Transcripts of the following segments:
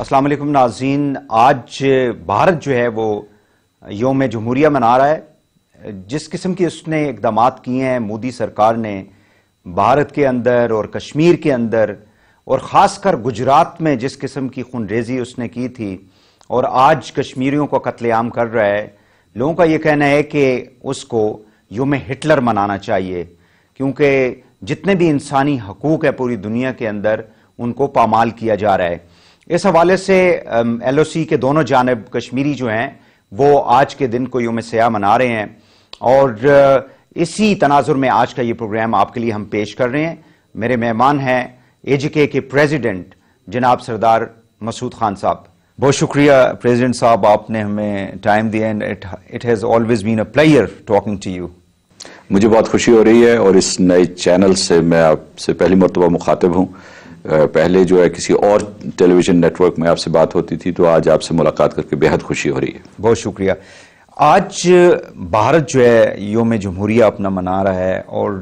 السلام علیکم ناظرین، آج بھارت جو ہے وہ یوم جمہوریہ منا رہا ہے۔ جس قسم کی اس نے اقدامات کیے ہیں مودی سرکار نے بھارت کے اندر اور کشمیر کے اندر، اور خاص کر گجرات میں جس قسم کی خون ریزی اس نے کی تھی اور آج کشمیریوں کو قتل عام کر رہا ہے، لوگوں کا یہ کہنا ہے کہ اس کو یوم ہٹلر منانا چاہیے، کیونکہ جتنے بھی انسانی حقوق ہے پوری دنیا کے اندر ان کو پامال کیا جا رہا ہے۔ اس حوالے سے ایل او سی کے دونوں جانب کشمیری جو ہیں وہ آج کے دن کو یوم سیاہ منا رہے ہیں، اور اسی تناظر میں آج کا یہ پروگرام آپ کے لیے ہم پیش کر رہے ہیں۔ میرے مہمان ہیں اے جے کے پریزیڈنٹ جناب سردار مسعود خان صاحب۔ بہت شکریہ پریزیڈنٹ صاحب، آپ نے ہمیں ٹائم دیا، and it has always been a player talking to you. مجھے بہت خوشی ہو رہی ہے، اور اس نئے چینل سے میں آپ سے پہلی مرتبہ مخاطب ہوں۔ پہلے جو ہے کسی اور ٹیلی ویژن نیٹ ورک میں آپ سے بات ہوتی تھی، تو آج آپ سے ملاقات کر کے بہت خوشی ہو رہی ہے۔ بہت شکریہ۔ آج بھارت جو ہے یوم جمہوریہ اپنا منا رہا ہے، اور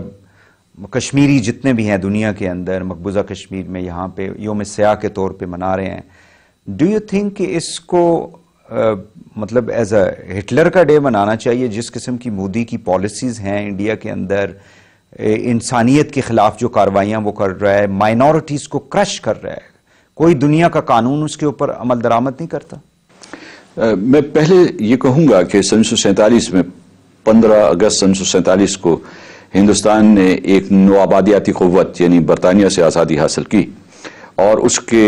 کشمیری جتنے بھی ہیں دنیا کے اندر مقبوضہ کشمیر میں یہاں پہ یوم سیاہ کے طور پہ منا رہے ہیں۔ ڈو یو تھنک کہ اس کو مطلب ایز اے ہٹلر کا ڈے منانا چاہیے؟ جس قسم کی مودی کی پالیسیز ہیں انڈیا کے اندر، انسانیت کے خلاف جو کاروائیاں وہ کر رہا ہے، مائنورٹیز کو کرش کر رہا ہے، کوئی دنیا کا قانون اس کے اوپر عمل درآمد نہیں کرتا۔ میں پہلے یہ کہوں گا کہ 1947 میں 15 اگست 1947 کو ہندوستان نے ایک نوآبادیاتی قوت یعنی برطانیہ سے آزادی حاصل کی، اور اس کے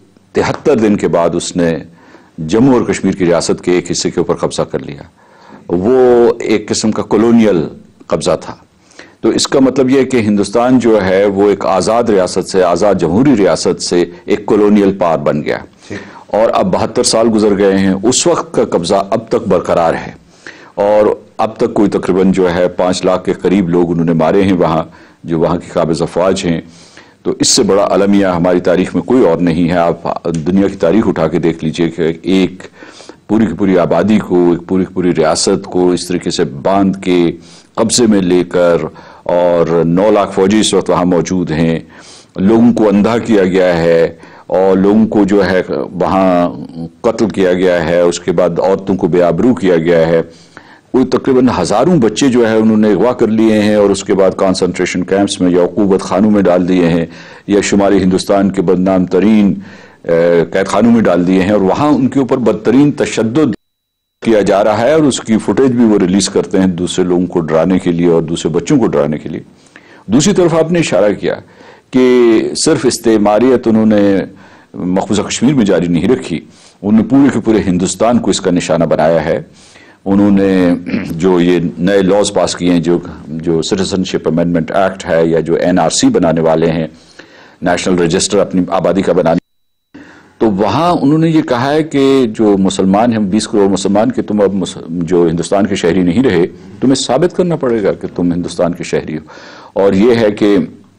73 دن کے بعد اس نے جموں اور کشمیر کی ریاست کے ایک حصے کے اوپر قبضہ کر لیا۔ وہ ایک قسم کا کولونیل قبضہ تھا۔ تو اس کا مطلب یہ ہے کہ ہندوستان جو ہے وہ ایک آزاد ریاست سے، آزاد جمہوری ریاست سے ایک کولونیل پار بن گیا، اور اب 72 سال گزر گئے ہیں۔ اس وقت کا قبضہ اب تک برقرار ہے، اور اب تک کوئی تقریباً جو ہے 5 لاکھ کے قریب لوگ انہوں نے مارے ہیں وہاں، جو وہاں کی قابض افواج ہیں۔ تو اس سے بڑا المیہ ہماری تاریخ میں کوئی اور نہیں ہے۔ آپ دنیا کی تاریخ اٹھا کے دیکھ لیجئے کہ ایک پوری کی پوری آبادی کو، ایک پوری کی پوری ریاست کو اس طریقے سے باندھ کے قبضے میں لے کر، اور 9 لاکھ فوجی اس وقت وہاں موجود ہیں، لوگوں کو اندھا کیا گیا ہے، اور لوگوں کو جو ہے وہاں قتل کیا گیا ہے، اس کے بعد عورتوں کو بے آبرو کیا گیا ہے۔ کوئی تقریباً ہزاروں بچے جو ہے انہوں نے اغوا کر لیے ہیں، اور اس کے بعد کانسنٹریشن کیمپس میں یا عقوبت خانوں میں ڈال دیے ہیں، یا شمالی ہندوستان کے بدنام ترین قید خانوں میں ڈال دیے ہیں، اور وہاں ان کے اوپر بدترین تشدد کیا جا رہا ہے، اور اس کی فوٹیج بھی وہ ریلیز کرتے ہیں دوسرے لوگوں کو ڈرانے کے لیے اور دوسرے بچوں کو ڈرانے کے لیے۔ دوسری طرف آپ نے اشارہ کیا کہ صرف استعماریت انہوں نے مقبوضہ کشمیر میں جاری نہیں رکھی، انہوں نے پورے کے پورے ہندوستان کو اس کا نشانہ بنایا ہے۔ انہوں نے جو یہ نئے لاز پاس کیے ہیں، جو سٹیزن شپ امینڈمنٹ ایکٹ ہے، یا جو NRC بنانے والے ہیں، نیشنل رجسٹر اپنی آبادی کا بنانے، تو وہاں انہوں نے یہ کہا ہے کہ جو مسلمان ہیں، 20 کروڑ مسلمان، کہ تم اب جو ہندوستان کے شہری نہیں رہے، تمہیں ثابت کرنا پڑے گا کہ تم ہندوستان کے شہری ہو۔ اور یہ ہے کہ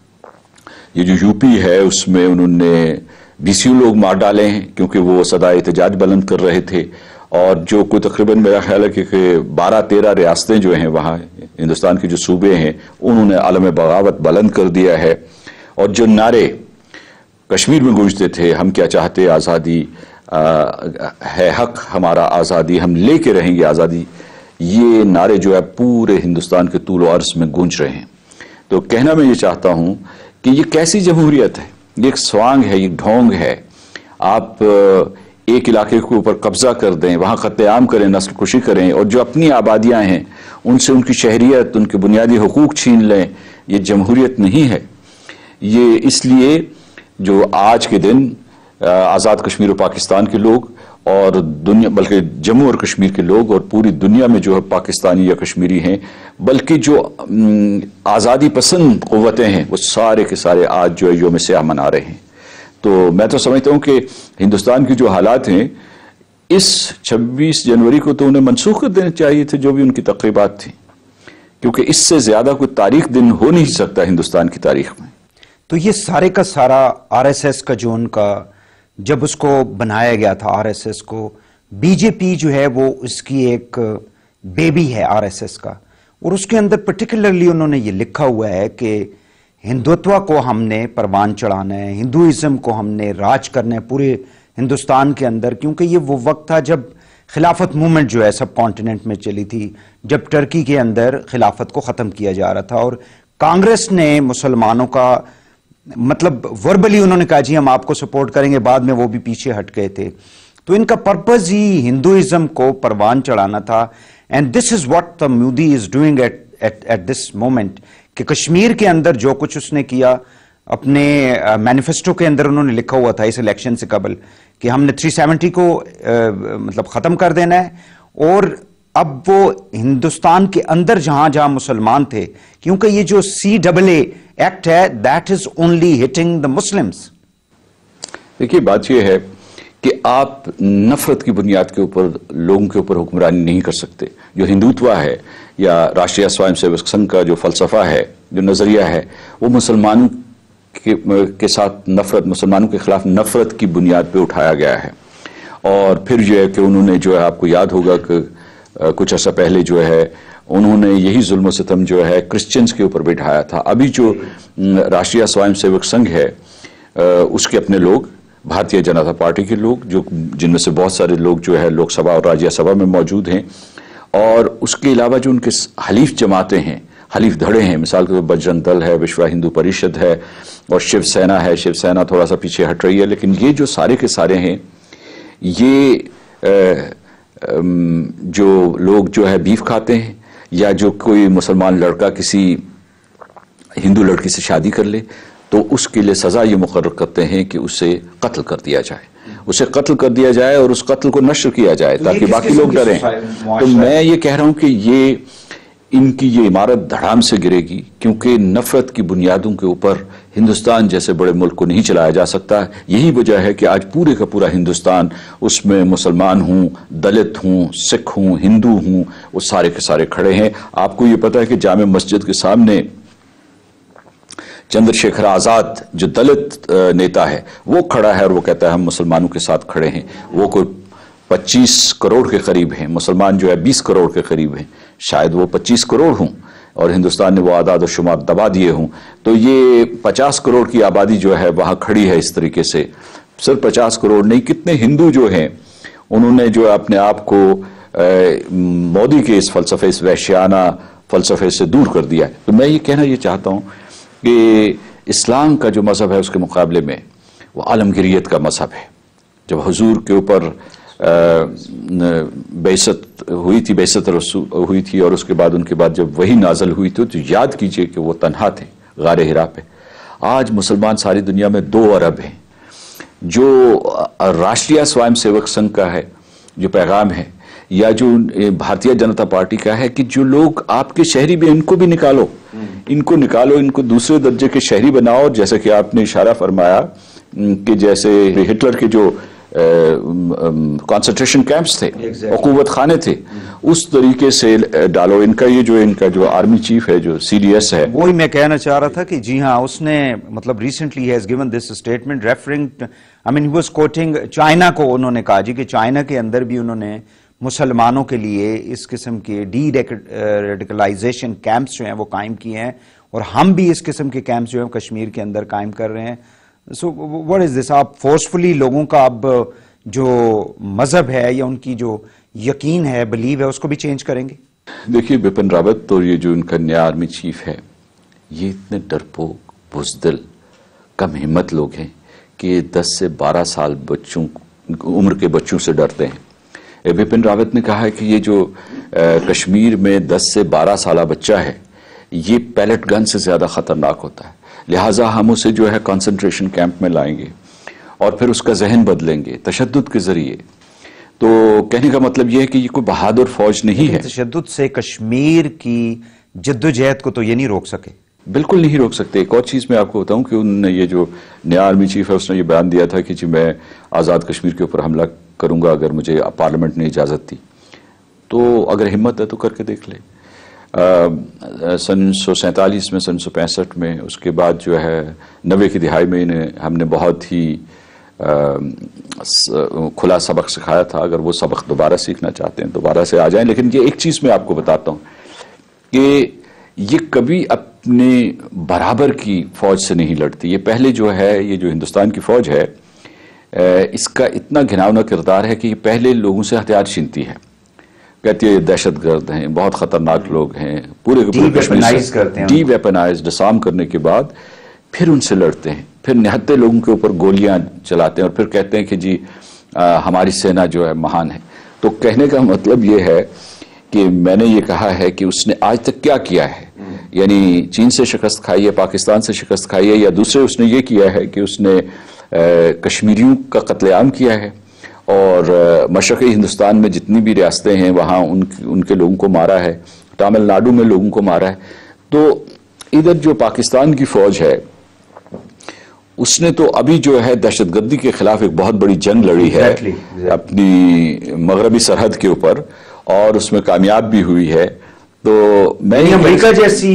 یہ جو یو پی ہے اس میں انہوں نے 20 لوگ مار ڈالے ہیں، کیونکہ وہ صدائے احتجاج بلند کر رہے تھے، اور جو کوئی تقریباً میرا خیال ہے کہ 12-13 ریاستیں جو ہیں وہاں ہندوستان کے جو صوبے ہیں، انہوں نے عالم بغاوت بلند کر دیا ہے۔ اور جو نعرے کشمیر میں گونجتے تھے، ہم کیا چاہتے آزادی ہے حق ہمارا آزادی، ہم لے کے رہیں گے آزادی، یہ نعرے جو ہے پورے ہندوستان کے طول و عرض میں گونج رہے ہیں۔ تو کہنا میں یہ چاہتا ہوں کہ یہ کیسی جمہوریت ہے؟ یہ ایک سوانگ ہے، یہ ڈھونگ ہے۔ آپ ایک علاقے کے اوپر قبضہ کر دیں، وہاں قتل عام کریں، نسل کشی کریں، اور جو اپنی آبادیاں ہیں ان سے ان کی شہریت، ان کے بنیادی حقوق چھین لیں، یہ جمہوریت نہیں ہے۔ یہ اس لیے جو آج کے دن آزاد کشمیر و پاکستان کے لوگ، اور دنیا، بلکہ جموں اور کشمیر کے لوگ، اور پوری دنیا میں جو ہے پاکستانی یا کشمیری ہیں، بلکہ جو آزادی پسند قوتیں ہیں، وہ سارے کے سارے آج جو ہے یوم سیاہ منا رہے ہیں۔ تو میں تو سمجھتا ہوں کہ ہندوستان کی جو حالات ہیں، اس 26 جنوری کو تو انہیں منسوخ کر دینا چاہیے تھے جو بھی ان کی تقریبات تھیں، کیونکہ اس سے زیادہ کوئی تاریخ دن ہو نہیں سکتا ہندوستان کی تاریخ میں۔ تو یہ سارے کا سارا RSS کا جو ان کا جب اس کو بنایا گیا تھا RSS کو، BJP جو ہے وہ اس کی ایک بیبی ہے RSS کا، اور اس کے اندر پرٹیکولرلی انہوں نے یہ لکھا ہوا ہے کہ ہندوتوا کو ہم نے پروان چڑھانا ہے، ہندوازم کو ہم نے راج کرنا ہے پورے ہندوستان کے اندر، کیونکہ یہ وہ وقت تھا جب خلافت موومنٹ جو ہے سب کانٹیننٹ میں چلی تھی، جب ٹرکی کے اندر خلافت کو ختم کیا جا رہا تھا، اور کانگریس نے مسلمانوں کا مطلب وربلی انہوں نے کہا جی ہم آپ کو سپورٹ کریں گے، بعد میں وہ بھی پیچھے ہٹ گئے تھے. تو ان کا پرپز ہی ہندوازم کو پروان چڑھانا تھا. And this is what the Modi is doing at this moment, کہ کشمیر کے اندر جو کچھ اس نے کیا، اپنے مینیفیسٹو کے اندر انہوں نے لکھا ہوا تھا اس الیکشن سے قبل کہ ہم نے 370 کو مطلب ختم کر دینا ہے، اور اب وہ ہندوستان کے اندر جہاں جہاں مسلمان تھے، کیونکہ یہ جو CAA ایکٹ ہے that is only hitting the Muslims. دیکھیے بات یہ ہے کہ آپ نفرت کی بنیاد کے اوپر لوگوں کے اوپر حکمرانی نہیں کر سکتے. جو ہندوتوا ہے یا راشٹریہ سوائم سیوک سنگھ کا جو فلسفہ ہے، جو نظریہ ہے، وہ مسلمانوں کے ساتھ نفرت، مسلمانوں کے خلاف نفرت کی بنیاد پہ اٹھایا گیا ہے. اور پھر جو ہے کہ انہوں نے جو ہے، آپ کو یاد ہوگا کہ کچھ عرصہ پہلے جو ہے انہوں نے یہی ظلم و ستم جو ہے کرسچنز کے اوپر بٹھایا تھا. ابھی جو راشٹریہ سوائم سیوک سنگھ ہے اس کے اپنے لوگ، بھارتیہ جنتا پارٹی کے لوگ، جن میں سے بہت سارے لوگ جو ہے لوک سبھا اور راجیہ سبھا میں موجود ہیں، اور اس کے علاوہ جو ان کے حلیف جماعتیں ہیں، حلیف دھڑے ہیں، مثال کے طور پر بجرنگ دل ہے، وشوا ہندو پریشد ہے، اور شیو سینا ہے. شیو سینا تھوڑا سا پیچھے ہٹ رہی ہے، لیکن یہ جو سارے کے سارے ہیں، یہ جو لوگ جو ہے بیف کھاتے ہیں، یا جو کوئی مسلمان لڑکا کسی ہندو لڑکی سے شادی کر لے تو اس کے لیے سزا یہ مقرر کرتے ہیں کہ اسے قتل کر دیا جائے، اسے قتل کر دیا جائے اور اس قتل کو نشر کیا جائے تاکہ باقی لوگ ڈریں. تو میں یہ کہہ رہا ہوں کہ یہ ان کی یہ عمارت دھڑام سے گرے گی، کیونکہ نفرت کی بنیادوں کے اوپر ہندوستان جیسے بڑے ملک کو نہیں چلایا جا سکتا. یہی وجہ ہے کہ آج پورے کا پورا ہندوستان، اس میں مسلمان ہوں، دلت ہوں، سکھ ہوں، ہندو ہوں، وہ سارے کے سارے کھڑے ہیں. آپ کو یہ پتا ہے کہ جامع مسجد کے سامنے چندر شیکھر آزاد جو دلت نیتا ہے وہ کھڑا ہے اور وہ کہتا ہے ہم مسلمانوں کے ساتھ کھڑے ہیں. وہ کوئی 25 کروڑ کے قریب ہیں، مسلمان جو ہے 20 کروڑ کے قریب ہیں، شاید وہ 25 کروڑ ہوں اور ہندوستان نے وہ اعداد و شمار دبا دیے ہوں. تو یہ 50 کروڑ کی آبادی جو ہے وہاں کھڑی ہے اس طریقے سے. صرف 50 کروڑ نہیں، کتنے ہندو جو ہیں انہوں نے جو اپنے آپ کو مودی کے اس فلسفے، اس وحشیانہ فلسفے سے دور کر دیا ہے. تو میں یہ کہنا یہ چاہتا ہوں کہ اسلام کا جو مذہب ہے اس کے مقابلے میں وہ عالمگیریت کا مذہب ہے. جب حضور کے اوپر بعثت ہوئی تھی، بعثت رسول ہوئی تھی، اور اس کے بعد ان کے بعد جب وہی نازل ہوئی تھی تو یاد کیجئے کہ وہ تنہا تھے غار حرا پہ. آج مسلمان ساری دنیا میں 2 ارب ہیں. جو راشٹریہ سوائم سیوک سنگھ کا ہے جو پیغام ہے، یا جو بھارتیہ جنتا پارٹی کا ہے کہ جو لوگ آپ کے شہری بھی، ان کو بھی نکالو، ان کو نکالو، ان کو دوسرے درجے کے شہری بناؤ. جیسے کہ آپ نے اشارہ فرمایا کہ جیسے ہٹلر کے جو کانسنٹریشن کیمپس تھے، عقوبت خانے تھے، اس طریقے سے ڈالو. ان کا جو آرمی چیف ہے، جو CDS ہے، وہی میں کہنا چاہ رہا تھا کہ جی ہاں، اس نے مطلب recently has given this statement referring I mean he was quoting China کو. انہوں نے کہا جی کہ چائنا کے اندر بھی انہوں نے مسلمانوں کے لیے اس قسم کے ڈی ریڈیکلائزیشن کیمپس جو ہیں وہ قائم کیے ہیں، اور ہم بھی اس قسم کے کیمپس جو ہیں کشمیر کے اندر قائم کر رہے ہیں. So what is this? آپ فورسفلی لوگوں کا اب جو مذہب ہے یا ان کی جو یقین ہے، بلیو ہے، اس کو بھی چینج کریں گے؟ دیکھیے بپن راوت اور یہ جو ان کا نیا آرمی چیف ہے، یہ اتنے ڈرپوک، بزدل، کم ہمت لوگ ہیں کہ 10 سے 12 سال عمر کے بچوں سے ڈرتے ہیں. بپن راوت نے کہا ہے کہ یہ جو کشمیر میں 10 سے 12 سالہ بچہ ہے، یہ پیلٹ گن سے زیادہ خطرناک ہوتا ہے. لہٰذا ہم اسے جو ہے کنسنٹریشن کیمپ میں لائیں گے اور پھر اس کا ذہن بدلیں گے تشدد کے ذریعے. تو کہنے کا مطلب یہ ہے کہ یہ کوئی بہادر فوج نہیں ہے. تشدد سے کشمیر کی جدوجہد کو تو یہ نہیں روک سکے، بالکل نہیں روک سکتے. ایک اور چیز میں آپ کو بتاؤں کہ انہوں نے یہ جو نیا آرمی چیف ہے اس نے یہ بیان دیا تھا کہ جی میں آزاد کشمیر کے اوپر حملہ کروں گا اگر مجھے پارلیمنٹ نے اجازت دی. تو اگر ہمت ہے تو کر کے دیکھ لے. 1947 میں، 1965 میں، اس کے بعد جو ہے 90 کی دہائی میں ہم نے بہت ہی کھلا سبق سکھایا تھا. اگر وہ سبق دوبارہ سیکھنا چاہتے ہیں دوبارہ سے آ جائیں. لیکن یہ ایک چیز میں آپ کو بتاتا ہوں کہ یہ کبھی اپنے برابر کی فوج سے نہیں لڑتی. یہ پہلے جو ہے، یہ جو ہندوستان کی فوج ہے، اس کا اتنا گھناؤنا کردار ہے کہ یہ پہلے لوگوں سے ہتھیار چھینتی ہے، کہتی ہے یہ دہشت گرد ہیں، بہت خطرناک لوگ ہیں، پورے ڈی ویپنائز ڈسارم کرنے کے بعد پھر ان سے لڑتے ہیں، پھر نہتے لوگوں کے اوپر گولیاں چلاتے ہیں اور پھر کہتے ہیں کہ جی ہماری سینا جو ہے مہان ہے۔ تو کہنے کا مطلب یہ ہے کہ میں نے یہ کہا ہے کہ اس نے آج تک کیا کیا ہے، یعنی چین سے شکست کھائی ہے، پاکستان سے شکست کھائی ہے، یا دوسرے اس نے یہ کیا ہے کہ اس نے کشمیریوں کا قتل عام کیا ہے اور مشرقی ہندوستان میں جتنی بھی ریاستیں ہیں وہاں ان کے لوگوں کو مارا ہے، تامل ناڈو میں لوگوں کو مارا ہے۔ تو ادھر جو پاکستان کی فوج ہے اس نے تو ابھی جو ہے دہشت گردی کے خلاف ایک بہت بڑی جنگ لڑی ہے اپنی مغربی سرحد کے اوپر، اور اس میں کامیاب بھی ہوئی ہے۔ تو میں امریکہ جیسی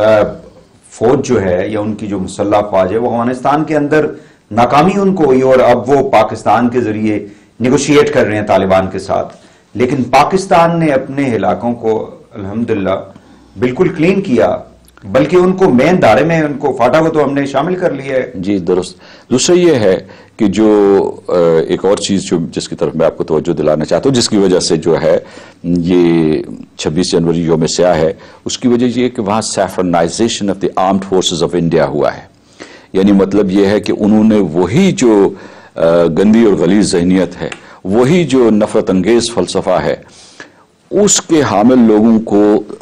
فوج جو ہے یا ان کی جو مسلح فوج ہے وہ افغانستان کے اندر ناکامی ان کو ہوئی اور اب وہ پاکستان کے ذریعے نیگوشیٹ کر رہے ہیں طالبان کے ساتھ، لیکن پاکستان نے اپنے علاقوں کو الحمدللہ بالکل کلین کیا، بلکہ ان کو مین دھارے میں ان کو فاٹا کو تو ہم نے شامل کر لیا ہے۔ جی درست۔ دوسرا یہ ہے کہ جو ایک اور چیز جس کی طرف میں آپ کو توجہ دلانا چاہتا ہوں، جس کی وجہ سے جو ہے یہ 26 جنوری یوم سیاہ ہے، اس کی وجہ یہ کہ وہاں saffronization of the armed forces of India ہوا ہے، یعنی مطلب یہ ہے کہ انہوں نے وہی جو گندی اور غلیظ ذہنیت ہے، وہی جو نفرت انگیز فلسفہ ہے، اس کے حامل لوگوں کو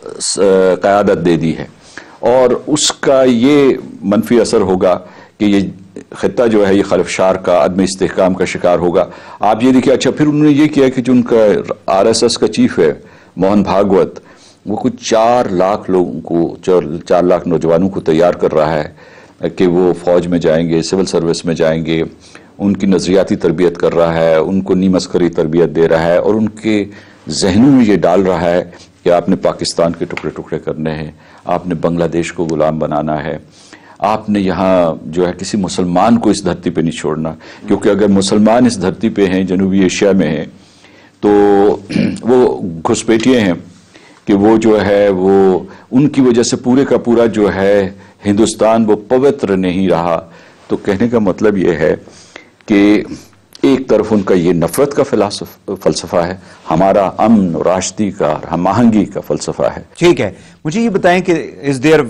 قیادت دے دی ہے، اور اس کا یہ منفی اثر ہوگا کہ یہ خطہ جو ہے یہ خلفشار کا عدم استحکام کا شکار ہوگا۔ آپ یہ دیکھیں، اچھا پھر انہوں نے یہ کیا کہ جو ان کا RSS کا چیف ہے موہن بھاگوت، وہ کچھ 4 لاکھ لوگوں کو 4 لاکھ نوجوانوں کو تیار کر رہا ہے کہ وہ فوج میں جائیں گے، سول سروس میں جائیں گے، ان کی نظریاتی تربیت کر رہا ہے، ان کو نیم عسکری تربیت دے رہا ہے، اور ان کے ذہنوں میں یہ ڈال رہا ہے کہ آپ نے پاکستان کے ٹکڑے ٹکڑے کرنے ہیں، آپ نے بنگلہ دیش کو غلام بنانا ہے، آپ نے یہاں جو ہے کسی مسلمان کو اس دھرتی پہ نہیں چھوڑنا، کیونکہ اگر مسلمان اس دھرتی پہ ہیں، جنوبی ایشیا میں ہیں، تو وہ گھسپیٹیے ہیں کہ وہ جو ہے وہ ان کی وجہ سے پورے کا پورا جو ہے ہندوستان وہ پوتر نہیں رہا۔ تو کہنے کا مطلب یہ ہے کہ ایک طرف ان کا یہ نفرت کا فلسفہ ہے، ہمارا امن اور آشتی کا ہم آہنگی کا فلسفہ ہے۔ ٹھیک ہے، مجھے یہ بتائیں کہ is there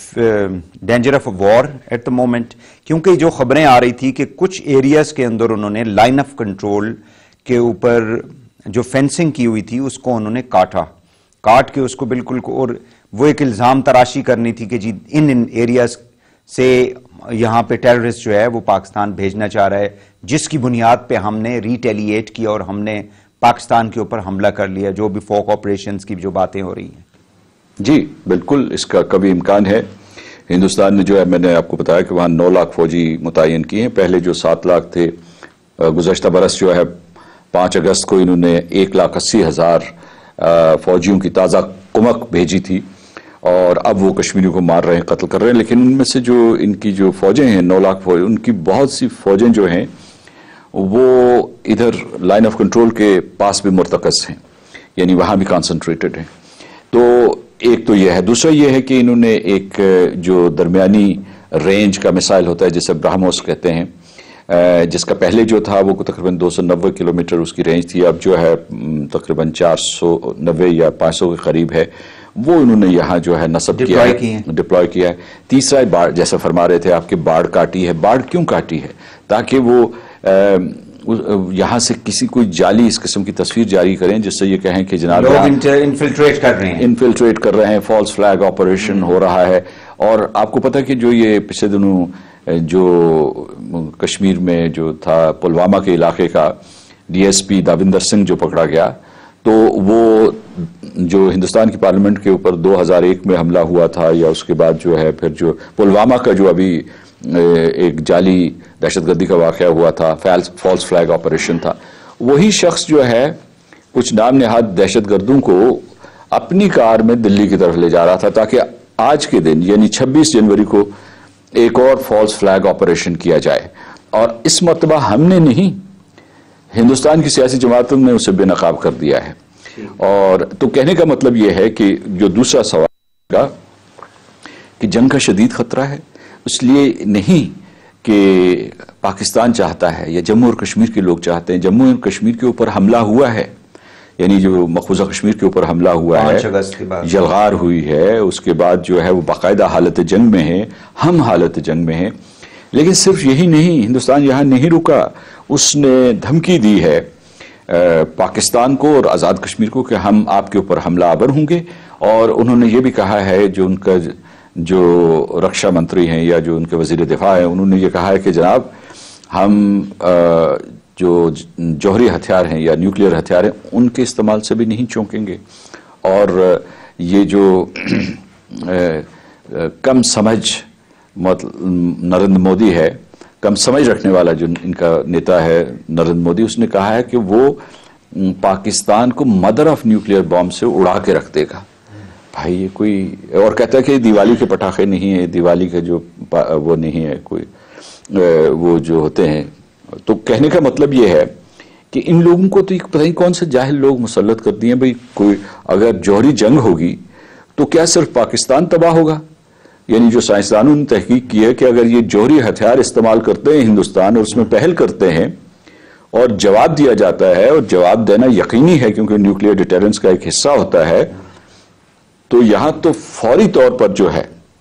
danger of war at the moment, کیونکہ جو خبریں آ رہی تھی کہ کچھ ایریاز کے اندر انہوں نے لائن آف کنٹرول کے اوپر جو فینسنگ کی ہوئی تھی اس کو انہوں نے کاٹ کے اس کو بالکل، اور وہ ایک الزام تراشی کرنی تھی کہ جی ان ایریاز سے یہاں پہ ٹیررسٹ جو ہے وہ پاکستان بھیجنا چاہ رہا ہے، جس کی بنیاد پہ ہم نے ریٹیلیٹ کیا اور ہم نے پاکستان کے اوپر حملہ کر لیا، جو بھی فوک آپریشنز کی جو باتیں ہو رہی ہیں۔ جی بالکل، اس کا کبھی امکان ہے۔ ہندوستان نے جو ہے، میں نے آپ کو بتایا کہ وہاں 9 لاکھ فوجی متعین کیے ہیں، پہلے جو 7 لاکھ تھے، گزشتہ برس جو ہے 5 اگست کو انہوں نے 1,80,000 فوجیوں کی تازہ کمک بھیجی تھی، اور اب وہ کشمیریوں کو مار رہے ہیں، قتل کر رہے ہیں، لیکن ان میں سے جو ان کی جو فوجیں ہیں 9 لاکھ فوج، ان کی بہت سی فوجیں جو ہیں وہ ادھر لائن آف کنٹرول کے پاس بھی مرتکز ہیں، یعنی وہاں بھی کانسنٹریٹڈ ہیں۔ تو ایک تو یہ ہے، دوسرا یہ ہے کہ انہوں نے ایک جو درمیانی رینج کا میسائل ہوتا ہے جسے برہموس کہتے ہیں، جس کا پہلے جو تھا وہ تقریباً 290 کلومیٹر اس کی رینج تھی، اب جو ہے تقریباً 490 یا 500 کے قریب ہے، وہ انہوں نے یہاں جو ہے نصب کیا ہے، ڈپلوائے کیا ہے۔ تیسرا باڑ، جیسا فرما رہے تھے آپ کے، باڑ کاٹی ہے۔ باڑ کیوں کاٹی ہے؟ تاکہ وہ یہاں سے کسی کوئی جعلی اس قسم کی تصویر جاری کریں جس سے یہ کہیں کہ جناب لوگ انفلٹریٹ کر رہے ہیں، فالس فلیگ آپریشن ہو رہا ہے۔ اور آپ کو پتہ کہ جو یہ پچھلے دنوں جو کشمیر میں جو تھا پلوامہ کے علاقے کا DSP داوندر سنگھ جو پکڑا گیا، تو وہ جو ہندوستان کی پارلیمنٹ کے اوپر 2001 میں حملہ ہوا تھا، یا اس کے بعد جو ہے پھر جو پلوامہ کا جو ابھی ایک جعلی دہشت گردی کا واقعہ ہوا تھا، فالس فلیگ آپریشن تھا، وہی شخص جو ہے کچھ نام نہاد دہشت گردوں کو اپنی کار میں دلی کی طرف لے جا رہا تھا، تاکہ آج کے دن یعنی 26 جنوری کو ایک اور فالس فلیگ آپریشن کیا جائے۔ اور اس مرتبہ ہم نے نہیں، ہندوستان کی سیاسی جماعتوں نے اسے بے نقاب کر دیا ہے۔ اور تو کہنے کا مطلب یہ ہے کہ جو دوسرا سوال کا کہ جنگ کا شدید خطرہ ہے، اس لیے نہیں کہ پاکستان چاہتا ہے یا جموں اور کشمیر کے لوگ چاہتے ہیں. جموں اور کشمیر کے اوپر حملہ ہوا ہے, یعنی جو مقبوضہ کشمیر کے اوپر حملہ ہوا ہے, 5 اگست کے بعد یلغار ہوئی ہے, اس کے بعد جو ہے وہ باقاعدہ حالت جنگ میں ہے, ہم حالت جنگ میں ہیں. لیکن صرف یہی نہیں, ہندوستان یہاں نہیں رکا, اس نے دھمکی دی ہے پاکستان کو اور آزاد کشمیر کو کہ ہم آپ کے اوپر حملہ آور ہوں گے. اور انہوں نے یہ بھی کہا ہے, جو ان کا جو رکشا منتری ہیں یا جو ان کے وزیر دفاع ہیں, انہوں نے یہ کہا ہے کہ جناب ہم جو جوہری ہتھیار ہیں یا نیوکلیئر ہتھیار ہیں ان کے استعمال سے بھی نہیں چونکیں گے. اور یہ جو کم سمجھ نریندر مودی ہے, کم سمجھ رکھنے والا جو ان کا نیتا ہے نریندر مودی, اس نے کہا ہے کہ وہ پاکستان کو مدر آف نیوکلیئر بام سے اڑا کے رکھ دے گا. بھائی یہ کوئی, اور کہتا ہے کہ دیوالی کے پٹاخے نہیں ہیں, دیوالی کا جو وہ نہیں ہے کوئی, وہ جو ہوتے ہیں. تو کہنے کا مطلب یہ ہے کہ ان لوگوں کو تو پتہ نہیں کون سے جاہل لوگ مسلط کر دیے. بھئی کوئی اگر جوہری جنگ ہوگی تو کیا صرف پاکستان تباہ ہوگا؟ یعنی جو سائنسدانوں نے تحقیق کی ہے کہ اگر یہ جوہری ہتھیار استعمال کرتے ہیں ہندوستان اور اس میں پہل کرتے ہیں اور جواب دیا جاتا ہے, اور جواب دینا یقینی ہے کیونکہ نیوکلیئر ڈیٹرنس کا ایک حصہ ہوتا ہے, تو یہاں تو فوری طور پر جو ہے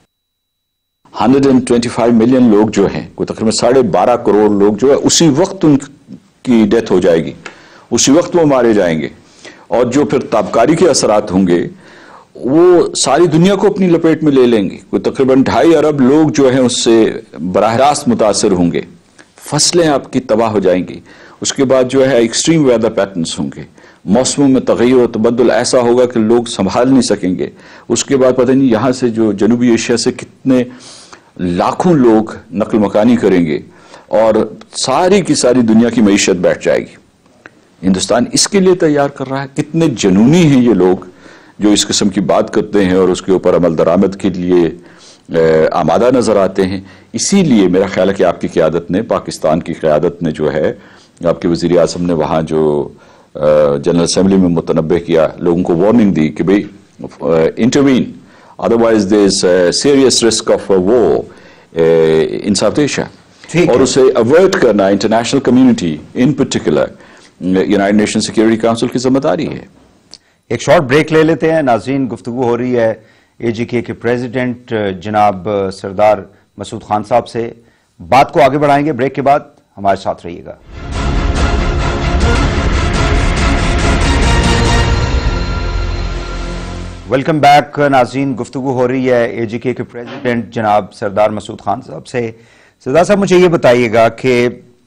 125 ملین لوگ جو ہیں, کوئی تقریباً 12.5 کروڑ لوگ جو ہے, اسی وقت ان کی ڈیتھ ہو جائے گی, اسی وقت وہ مارے جائیں گے. اور جو پھر تابکاری کے اثرات ہوں گے وہ ساری دنیا کو اپنی لپیٹ میں لے لیں گے. کوئی تقریباً 2.5 ارب لوگ جو ہیں اس سے براہ راست متاثر ہوں گے. فصلیں آپ کی تباہ ہو جائیں گی. اس کے بعد جو ہے ایکسٹریم ویدر پیٹرنز ہوں گے, موسموں میں تغیر و تبدل ایسا ہوگا کہ لوگ سنبھال نہیں سکیں گے. اس کے بعد پتہ نہیں یہاں سے جو جنوبی ایشیا سے کتنے لاکھوں لوگ نقل مکانی کریں گے اور ساری کی ساری دنیا کی معیشت بیٹھ جائے گی. ہندوستان اس کے لیے تیار کر رہا ہے. کتنے جنونی ہیں یہ لوگ جو اس قسم کی بات کرتے ہیں اور اس کے اوپر عمل درآمد کے لیے آمادہ نظر آتے ہیں. اسی لیے میرا خیال ہے کہ آپ کی قیادت نے, پاکستان کی قیادت نے جو ہے, آپ کے وزیر اعظم نے وہاں جو جنرل اسمبلی میں متنبہ کیا, لوگوں کو وارننگ دی کہ بھئی intervene, otherwise there is a serious risk of a war in South Asia. اور اسے avert کرنا international community in particular United Nation Security Council کی ذمہ داری ہے. ایک شارٹ بریک لے لیتے ہیں. ناظرین, گفتگو ہو رہی ہے AGK کے پریزیڈنٹ جناب سردار مسعود خان صاحب سے. بات کو آگے بڑھائیں گے بریک کے بعد, ہمارے ساتھ رہیے گا. ویلکم بیک ناظرین, گفتگو ہو رہی ہے AGK کے پریزیڈنٹ جناب سردار مسعود خان صاحب سے. سردار صاحب, مجھے یہ بتائیے گا کہ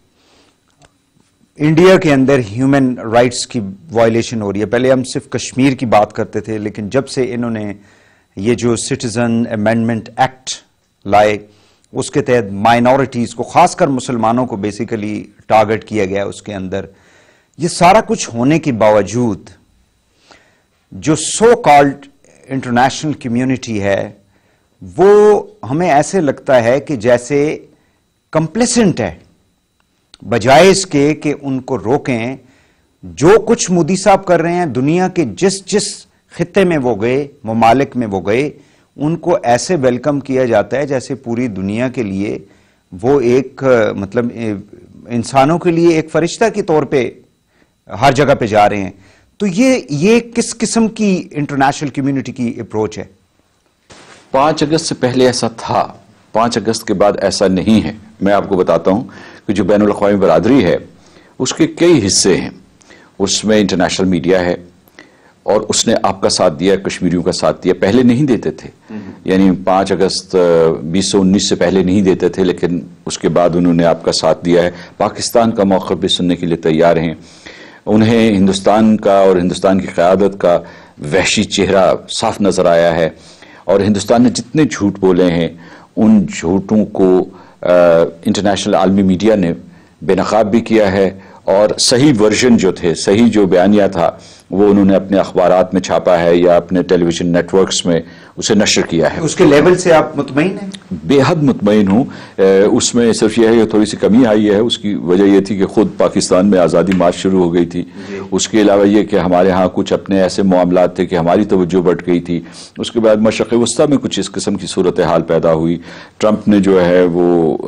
انڈیا کے اندر ہیومن رائٹس کی وائلیشن ہو رہی ہے. پہلے ہم صرف کشمیر کی بات کرتے تھے, لیکن جب سے انہوں نے یہ جو سٹیزن امینڈمنٹ ایکٹ لائے, اس کے تحت مائنورٹیز کو, خاص کر مسلمانوں کو بیسیکلی ٹارگٹ کیا گیا اس کے اندر. یہ سارا کچھ ہونے کے باوجود جو سو کالڈ انٹرنیشنل کمیونٹی ہے وہ ہمیں ایسے لگتا ہے کہ جیسے کمپلیسنٹ ہے, بجائے اس کے کہ ان کو روکیں. جو کچھ مودی صاحب کر رہے ہیں, دنیا کے جس خطے میں وہ گئے, ممالک میں وہ گئے, ان کو ایسے ویلکم کیا جاتا ہے جیسے پوری دنیا کے لیے وہ ایک مطلب انسانوں کے لیے ایک فرشتہ کے طور پہ ہر جگہ پہ جا رہے ہیں. تو یہ کس قسم کی انٹرنیشنل کمیونٹی کی اپروچ ہے؟ 5 اگست سے پہلے ایسا تھا, 5 اگست کے بعد ایسا نہیں ہے. میں آپ کو بتاتا ہوں کہ جو بین الاقوامی برادری ہے اس کے کئی حصے ہیں. اس میں انٹرنیشنل میڈیا ہے اور اس نے آپ کا ساتھ دیا, کشمیریوں کا ساتھ دیا. پہلے نہیں دیتے تھے, یعنی 5 اگست 2019 سے پہلے نہیں دیتے تھے, لیکن اس کے بعد انہوں نے آپ کا ساتھ دیا ہے. پاکستان کا موقف بھی سننے کے لیے تیار ہیں. انہیں ہندوستان کا اور ہندوستان کی قیادت کا وحشی چہرہ صاف نظر آیا ہے, اور ہندوستان نے جتنے جھوٹ بولے ہیں ان جھوٹوں کو انٹرنیشنل عالمی میڈیا نے بے نقاب بھی کیا ہے, اور صحیح ورژن جو تھے, صحیح جو بیانیہ تھا, وہ انہوں نے اپنے اخبارات میں چھاپا ہے یا اپنے ٹیلی ویژن نیٹ ورکس میں اسے نشر کیا ہے. اس کے لیول سے آپ مطمئن ہیں؟ بے حد مطمئن ہوں. اس میں صرف یہ ہے کہ تھوڑی سی کمی آئی ہے. اس کی وجہ یہ تھی کہ خود پاکستان میں آزادی مارچ شروع ہو گئی تھی. اس کے علاوہ یہ کہ ہمارے ہاں کچھ اپنے ایسے معاملات تھے کہ ہماری توجہ بٹ گئی تھی. اس کے بعد مشرق وسطیٰ میں کچھ اس قسم کی صورتحال پیدا ہوئی. ٹرمپ نے جو ہے وہ جو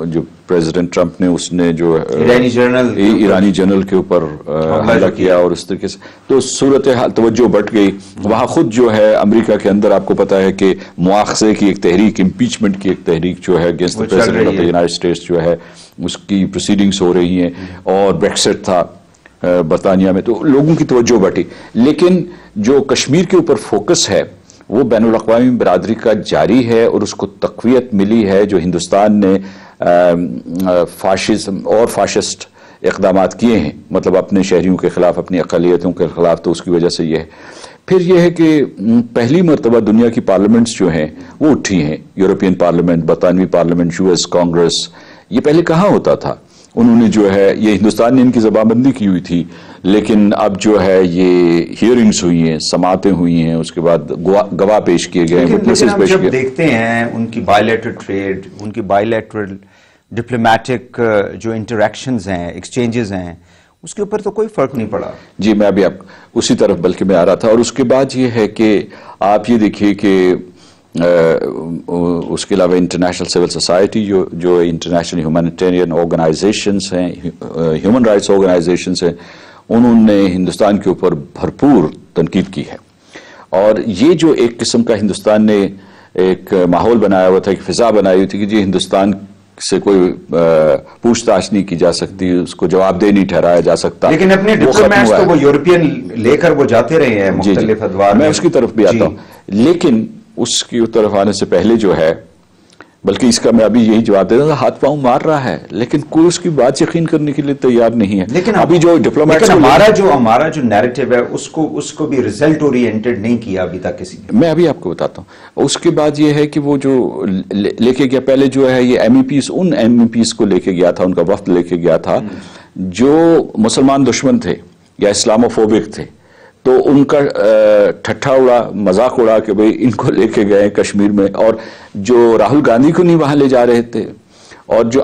پریزیڈنٹ ٹرمپ نے اس نے جو ایرانی جنرل کے اوپر حملہ کیا اور اس طریقے سے تو صورتحال توجہ بٹ گئی وہاں. خود جو ہے امریکہ کے اندر آپ کو پتا ہے کہ مواخذے کی ایک تحریک, امپیچمنٹ کی ایک تحریک جو ہے against the president of the United States جو ہے اس کی پروسیڈنگز ہو رہی ہیں, اور بریکسٹ تھا برطانیہ میں, تو لوگوں کی توجہ بٹی. لیکن جو کشمیر کے اوپر فوکس ہے وہ بین الاقوامی برادری کا جاری ہے, اور اس کو تقویت ملی ہے جو ہندوستان نے فاشزم اور فاشسٹ اقدامات کیے ہیں, مطلب اپنے شہریوں کے خلاف, اپنی اقلیتوں کے خلاف, تو اس کی وجہ سے یہ ہے. پھر یہ ہے کہ پہلی مرتبہ دنیا کی پارلیمنٹس جو ہیں وہ اٹھی ہیں, یورپین پارلیمنٹ, برطانوی پارلیمنٹ, یو ایس کانگریس. یہ پہلے کہاں ہوتا تھا؟ انہوں نے جو ہے یہ ہندوستان نے ان کی زبان بندی کی ہوئی تھی, لیکن اب جو ہے یہ ہیئرنگز ہوئی ہیں, سماعتیں ہوئی ہیں, اس کے بعد گواہ پیش کیے گئے, وٹنسز پیش کیے. دیکھتے ہیں ان کی بائیلیٹرل ٹریڈ, ان کی بائیلیٹرل ڈپلومیٹک جو انٹریکشنز ہیں, ایکسچینجز ہیں, اس کے اوپر تو کوئی فرق نہیں پڑا. جی میں ابھی آپ اسی طرف بلکہ میں آ رہا تھا. اور اس کے بعد یہ ہے کہ آپ یہ دیکھیے کہ اس کے علاوہ انٹرنیشنل سول سوسائٹی جو انٹرنیشنل ہیومینیٹیرین آرگنائزیشنز ہیں, ہیومن رائٹس آرگنائزیشنز ہیں, انہوں نے ہندوستان کے اوپر بھرپور تنقید کی ہے. اور یہ جو ایک قسم کا ہندوستان نے ایک ماحول بنایا ہوا تھا, ایک فضا بنائی ہوئی تھی کہ جی ہندوستان سے کوئی پوچھ تاچھ نہیں کی جا سکتی, اس کو جواب دہ نہیں ٹھہرایا جا سکتا. لیکن اپنے ڈپلومیٹس تو وہ یورپین لے کر وہ جاتے رہے ہیں مختلف ادوار میں اس کی طرف بھی آتا ہوں. لیکن اس کی طرف آنے سے پہلے جو ہے, بلکہ اس کا میں ابھی یہی جواب دیتا ہوں, ہاتھ پاؤں مار رہا ہے لیکن کوئی اس کی بات یقین کرنے کے لیے تیار نہیں ہے. لیکن ابھی جو ڈپلومیٹس ہمارا جو نیریٹو ہے اس کو بھی ریزلٹ اورینٹڈ نہیں کیا ابھی تک کسی نے. میں ابھی آپ کو بتاتا ہوں. اس کے بعد یہ ہے کہ وہ جو لے کے گیا, پہلے جو ہے یہ ایم ای پیز, ان ایم ای پیز کو لے کے گیا تھا, ان کا وفد لے کے گیا تھا جو مسلمان دشمن تھے یا اسلاموفوبک تھے, تو ان کا ٹھٹھا اڑا, مذاق اڑا کہ بھئی ان کو لے کے گئے کشمیر میں, اور جو راہل گاندھی کو نہیں وہاں لے جا رہے تھے, اور جو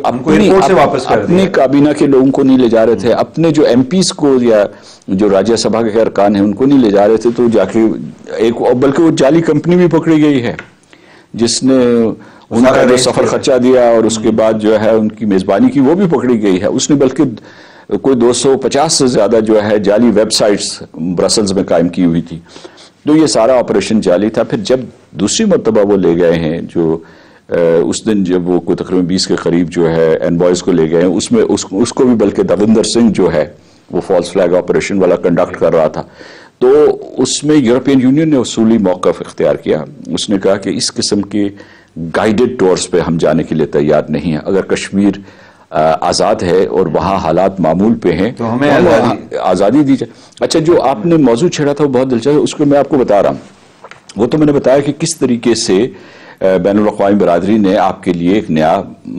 اپنی کابینہ کے لوگوں کو نہیں لے جا رہے تھے, اپنے جو ایم پیز کو یا جو راجیہ سبھا کے ارکان ہیں ان کو نہیں لے جا رہے تھے, تو جا کے ایک, بلکہ وہ جعلی کمپنی بھی پکڑی گئی ہے جس نے ان کا جو سفر خرچہ دیا اور اس کے بعد جو ہے ان کی میزبانی کی, وہ بھی پکڑی گئی ہے. اس نے بلکہ کوئی 250 سے زیادہ جو ہے جعلی ویب سائٹس برسلز میں قائم کی ہوئی تھی. تو یہ سارا آپریشن جعلی تھا. پھر جب دوسری مرتبہ وہ لے گئے ہیں, جو اس دن جب وہ کوئی تقریباً 20 کے قریب جو ہے انوائز کو لے گئے ہیں, اس میں اس کو بھی بلکہ دویندر سنگھ جو ہے وہ فالس فلیگ آپریشن والا کنڈکٹ کر رہا تھا. تو اس میں یورپین یونین نے اصولی موقف اختیار کیا. اس نے کہا کہ اس قسم کے گائیڈڈ ٹورز پہ ہم جانے کے لیے تیار نہیں ہیں. اگر کشمیر آزاد ہے اور وہاں حالات معمول پہ ہیں تو ہمیں آزادی دی جائے. اچھا, جو آپ نے موضوع چھیڑا تھا وہ بہت دلچسپ ہے, اس کو میں آپ کو بتا رہا ہوں. وہ تو میں نے بتایا کہ کس طریقے سے بین الاقوامی برادری نے آپ کے لیے ایک نیا,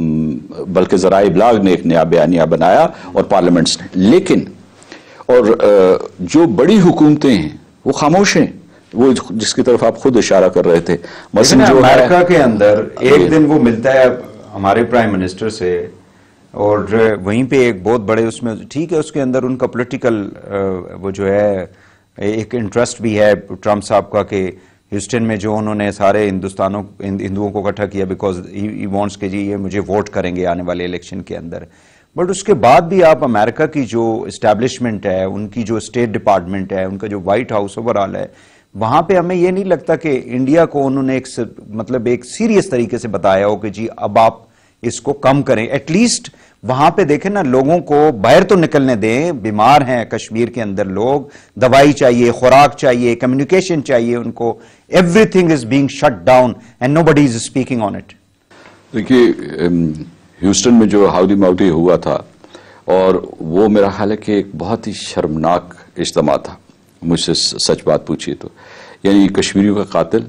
بلکہ ذرائع ابلاغ نے ایک نیا بیانیہ بنایا اور پارلیمنٹس نے. لیکن اور جو بڑی حکومتیں ہیں وہ خاموش ہیں, وہ جس کی طرف آپ خود اشارہ کر رہے تھے. مثلا امریکہ کے اندر ایک دن وہ ملتا ہے ہمارے پرائم منسٹر سے, اور وہیں پہ ایک بہت بڑے اس میں, ٹھیک ہے اس کے اندر ان کا پولیٹیکل وہ جو ہے ایک انٹرسٹ بھی ہے ٹرمپ صاحب کا, کہ ہیوسٹن میں جو انہوں نے سارے ہندوؤں کو اکٹھا کیا بیکاز ہی وانٹس کہ جی یہ مجھے ووٹ کریں گے آنے والے الیکشن کے اندر. بٹ اس کے بعد بھی آپ امریکہ کی جو اسٹیبلشمنٹ ہے, ان کی جو اسٹیٹ ڈپارٹمنٹ ہے, ان کا جو وائٹ ہاؤس اوورآل ہے, وہاں پہ ہمیں یہ نہیں لگتا کہ انڈیا کو انہوں نے ایک سیریس طریقے سے بتایا ہو کہ جی اب آپ اس کو کم کریں. ایٹ لیسٹ وہاں پہ دیکھیں نا, لوگوں کو باہر تو نکلنے دیں. بیمار ہیں کشمیر کے اندر لوگ, دوائی چاہیے, خوراک چاہیے, کمیونیکیشن چاہیے ان کو. Everything is being shut down and nobody is speaking on it. دیکھیے ہیوسٹن میں جو ہاؤڈی ماؤڈی ہوا تھا, اور وہ میرا خیال ہے کہ ایک بہت ہی شرمناک اجتماع تھا, مجھ سے سچ بات پوچھیے تو. یعنی کشمیریوں کا قاتل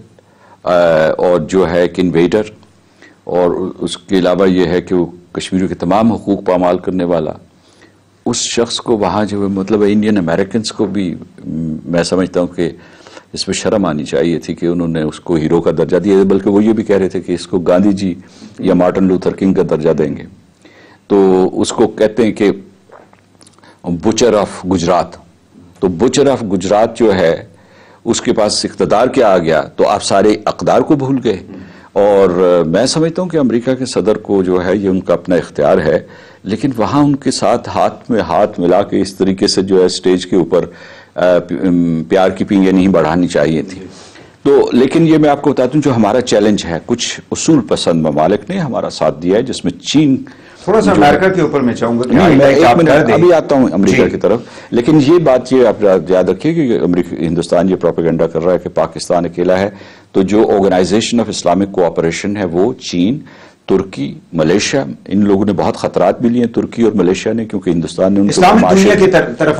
اور جو ہے ایک انویڈر, اور اس کے علاوہ یہ ہے کہ وہ کشمیریوں کے تمام حقوق پامال کرنے والا, اس شخص کو وہاں جو مطلب انڈین امریکنز کو بھی میں سمجھتا ہوں کہ اس میں شرم آنی چاہیے تھی کہ انہوں نے اس کو ہیرو کا درجہ دیا. بلکہ وہ یہ بھی کہہ رہے تھے کہ اس کو گاندھی جی یا مارٹن لوتھر کنگ کا درجہ دیں گے. تو اس کو کہتے ہیں کہ بچر آف گجرات. تو بچر آف گجرات جو ہے اس کے پاس اقتدار کیا آ گیا, تو آپ سارے اقدار کو بھول گئے. اور میں سمجھتا ہوں کہ امریکہ کے صدر کو جو ہے یہ ان کا اپنا اختیار ہے، لیکن وہاں ان کے ساتھ ہاتھ میں ہاتھ ملا کے اس طریقے سے جو ہے اسٹیج کے اوپر پیار کی پینگیں نہیں بڑھانی چاہیے تھی. تو لیکن یہ میں آپ کو بتاتا ہوں جو ہمارا چیلنج ہے، کچھ اصول پسند ممالک نے ہمارا ساتھ دیا ہے، جس میں چین تھوڑا سا امریکہ کے اوپر میں چاہوں گا کہ ابھی آتا ہوں امریکہ کی طرف، لیکن یہ بات یہ آپ یاد رکھیے کہ ہندوستان یہ پروپیگنڈا کر رہا ہے کہ پاکستان اکیلا ہے. تو جو آرگنائزیشن آف اسلامک کوآپریشن ہے وہ چین، ترکی، ملیشیا، ان لوگوں نے بہت خطرات بھی لیے ترکی اور ملیشیا نے، کیونکہ ہندوستان نے اسلامک دنیا کی طرف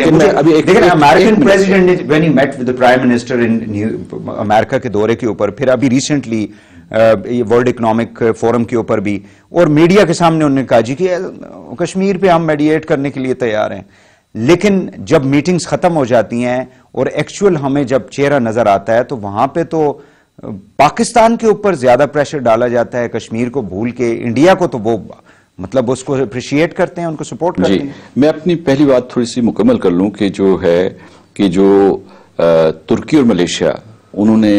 American president when he met with the prime minister in امریکہ کے دورے کے اوپر، پھر ابھی ریسنٹلی ورلڈ اکنامک فورم کے اوپر بھی، اور میڈیا کے سامنے انہوں نے کہا جی کہ کشمیر پہ ہم میڈیٹ کرنے کے لیے تیار ہیں. لیکن جب میٹنگز ختم ہو جاتی ہیں اور ایکچول ہمیں جب چہرہ نظر آتا ہے تو وہاں پہ تو پاکستان کے اوپر زیادہ پریشر ڈالا جاتا ہے، کشمیر کو بھول کے انڈیا کو تو وہ مطلب اس کو اپریشیٹ کرتے ہیں، ان کو سپورٹ کرتے ہیں. میں اپنی پہلی بات تھوڑی سی مکمل کر لوں کہ جو ہے کہ جو ترکی اور ملیشیا انہوں نے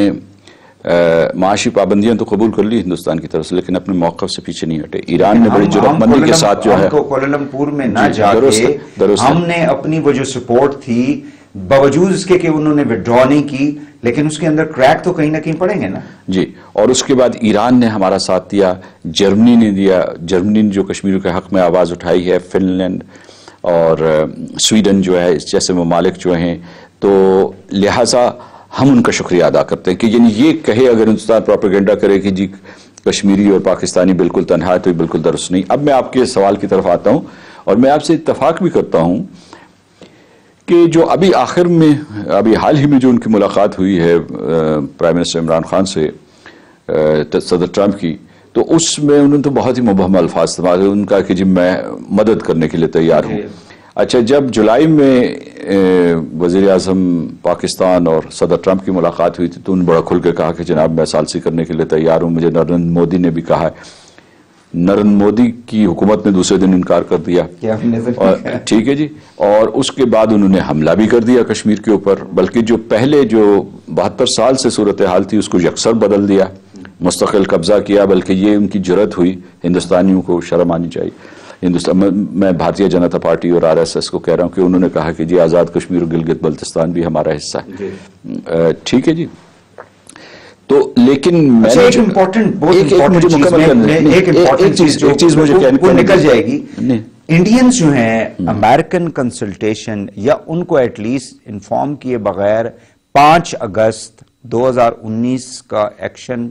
معاشی پابندیاں تو قبول کر لی ہندوستان کی طرف سے، لیکن اپنے موقف سے پیچھے نہیں ہٹے. ایران نے بڑی جرأت مندی کے ساتھ جو ہے کوالالمپور میں نہ جا کے ہم نے اپنی وہ جو سپورٹ تھی باوجود اس کے کہ انہوں نے وڈرا نہیں کی، لیکن اس کے اندر کریک تو کہیں نہ کہیں پڑیں گے نا. جی، اور اس کے بعد ایران نے ہمارا ساتھ دیا، جرمنی نے دیا، جرمنی نے جو کشمیر کے حق میں آواز اٹھائی ہے، فن لینڈ اور سویڈن جو ہے، اس جیسے ممالک جو ہیں. تو لہٰذا ہم ان کا شکریہ ادا کرتے ہیں کہ یعنی یہ کہے اگر ہندوستان پروپیگنڈا کرے کہ جی کشمیری اور پاکستانی بالکل تنہا ہے تو یہ بالکل درست نہیں. اب میں آپ کے سوال کی طرف آتا ہوں اور میں آپ سے اتفاق بھی کرتا ہوں کہ جو ابھی آخر میں ابھی حال ہی میں جو ان کی ملاقات ہوئی ہے پرائم منسٹر عمران خان سے صدر ٹرمپ کی، تو اس میں انہوں نے تو بہت ہی مبہم الفاظ استعمال ہوئے. ان کا کہ جی میں مدد کرنے کے لیے تیار ہوں. اچھا، جب جولائی میں وزیر اعظم پاکستان اور صدر ٹرمپ کی ملاقات ہوئی تھی تو انہوں نے بڑا کھل کے کہا کہ جناب میں ثالثی کرنے کے لیے تیار ہوں. مجھے نریندر مودی نے بھی کہا ہے. نریندر مودی کی حکومت نے دوسرے دن انکار کر دیا، ٹھیک ہے جی. اور اس کے بعد انہوں نے حملہ بھی کر دیا کشمیر کے اوپر، بلکہ جو پہلے جو 72 سال سے صورتحال تھی اس کو یکسر بدل دیا، مستقل قبضہ کیا. بلکہ یہ ان کی جرأت ہوئی، ہندوستانیوں کو شرم آنی چاہیے. میں بھارتیہ جنتا پارٹی اور RSS کو کہہ رہا ہوں کہ انہوں نے کہا کہ جی آزاد کشمیر اور گلگت بلتستان بھی ہمارا حصہ ہے. ٹھیک ہے جی. تو لیکن ایک چیز مجھے نکل جائے گی. انڈینز جو ہیں امریکن کنسلٹیشن یا ان کو ایٹ لیسٹ انفارم کیے بغیر 5 اگست 2019 کا ایکشن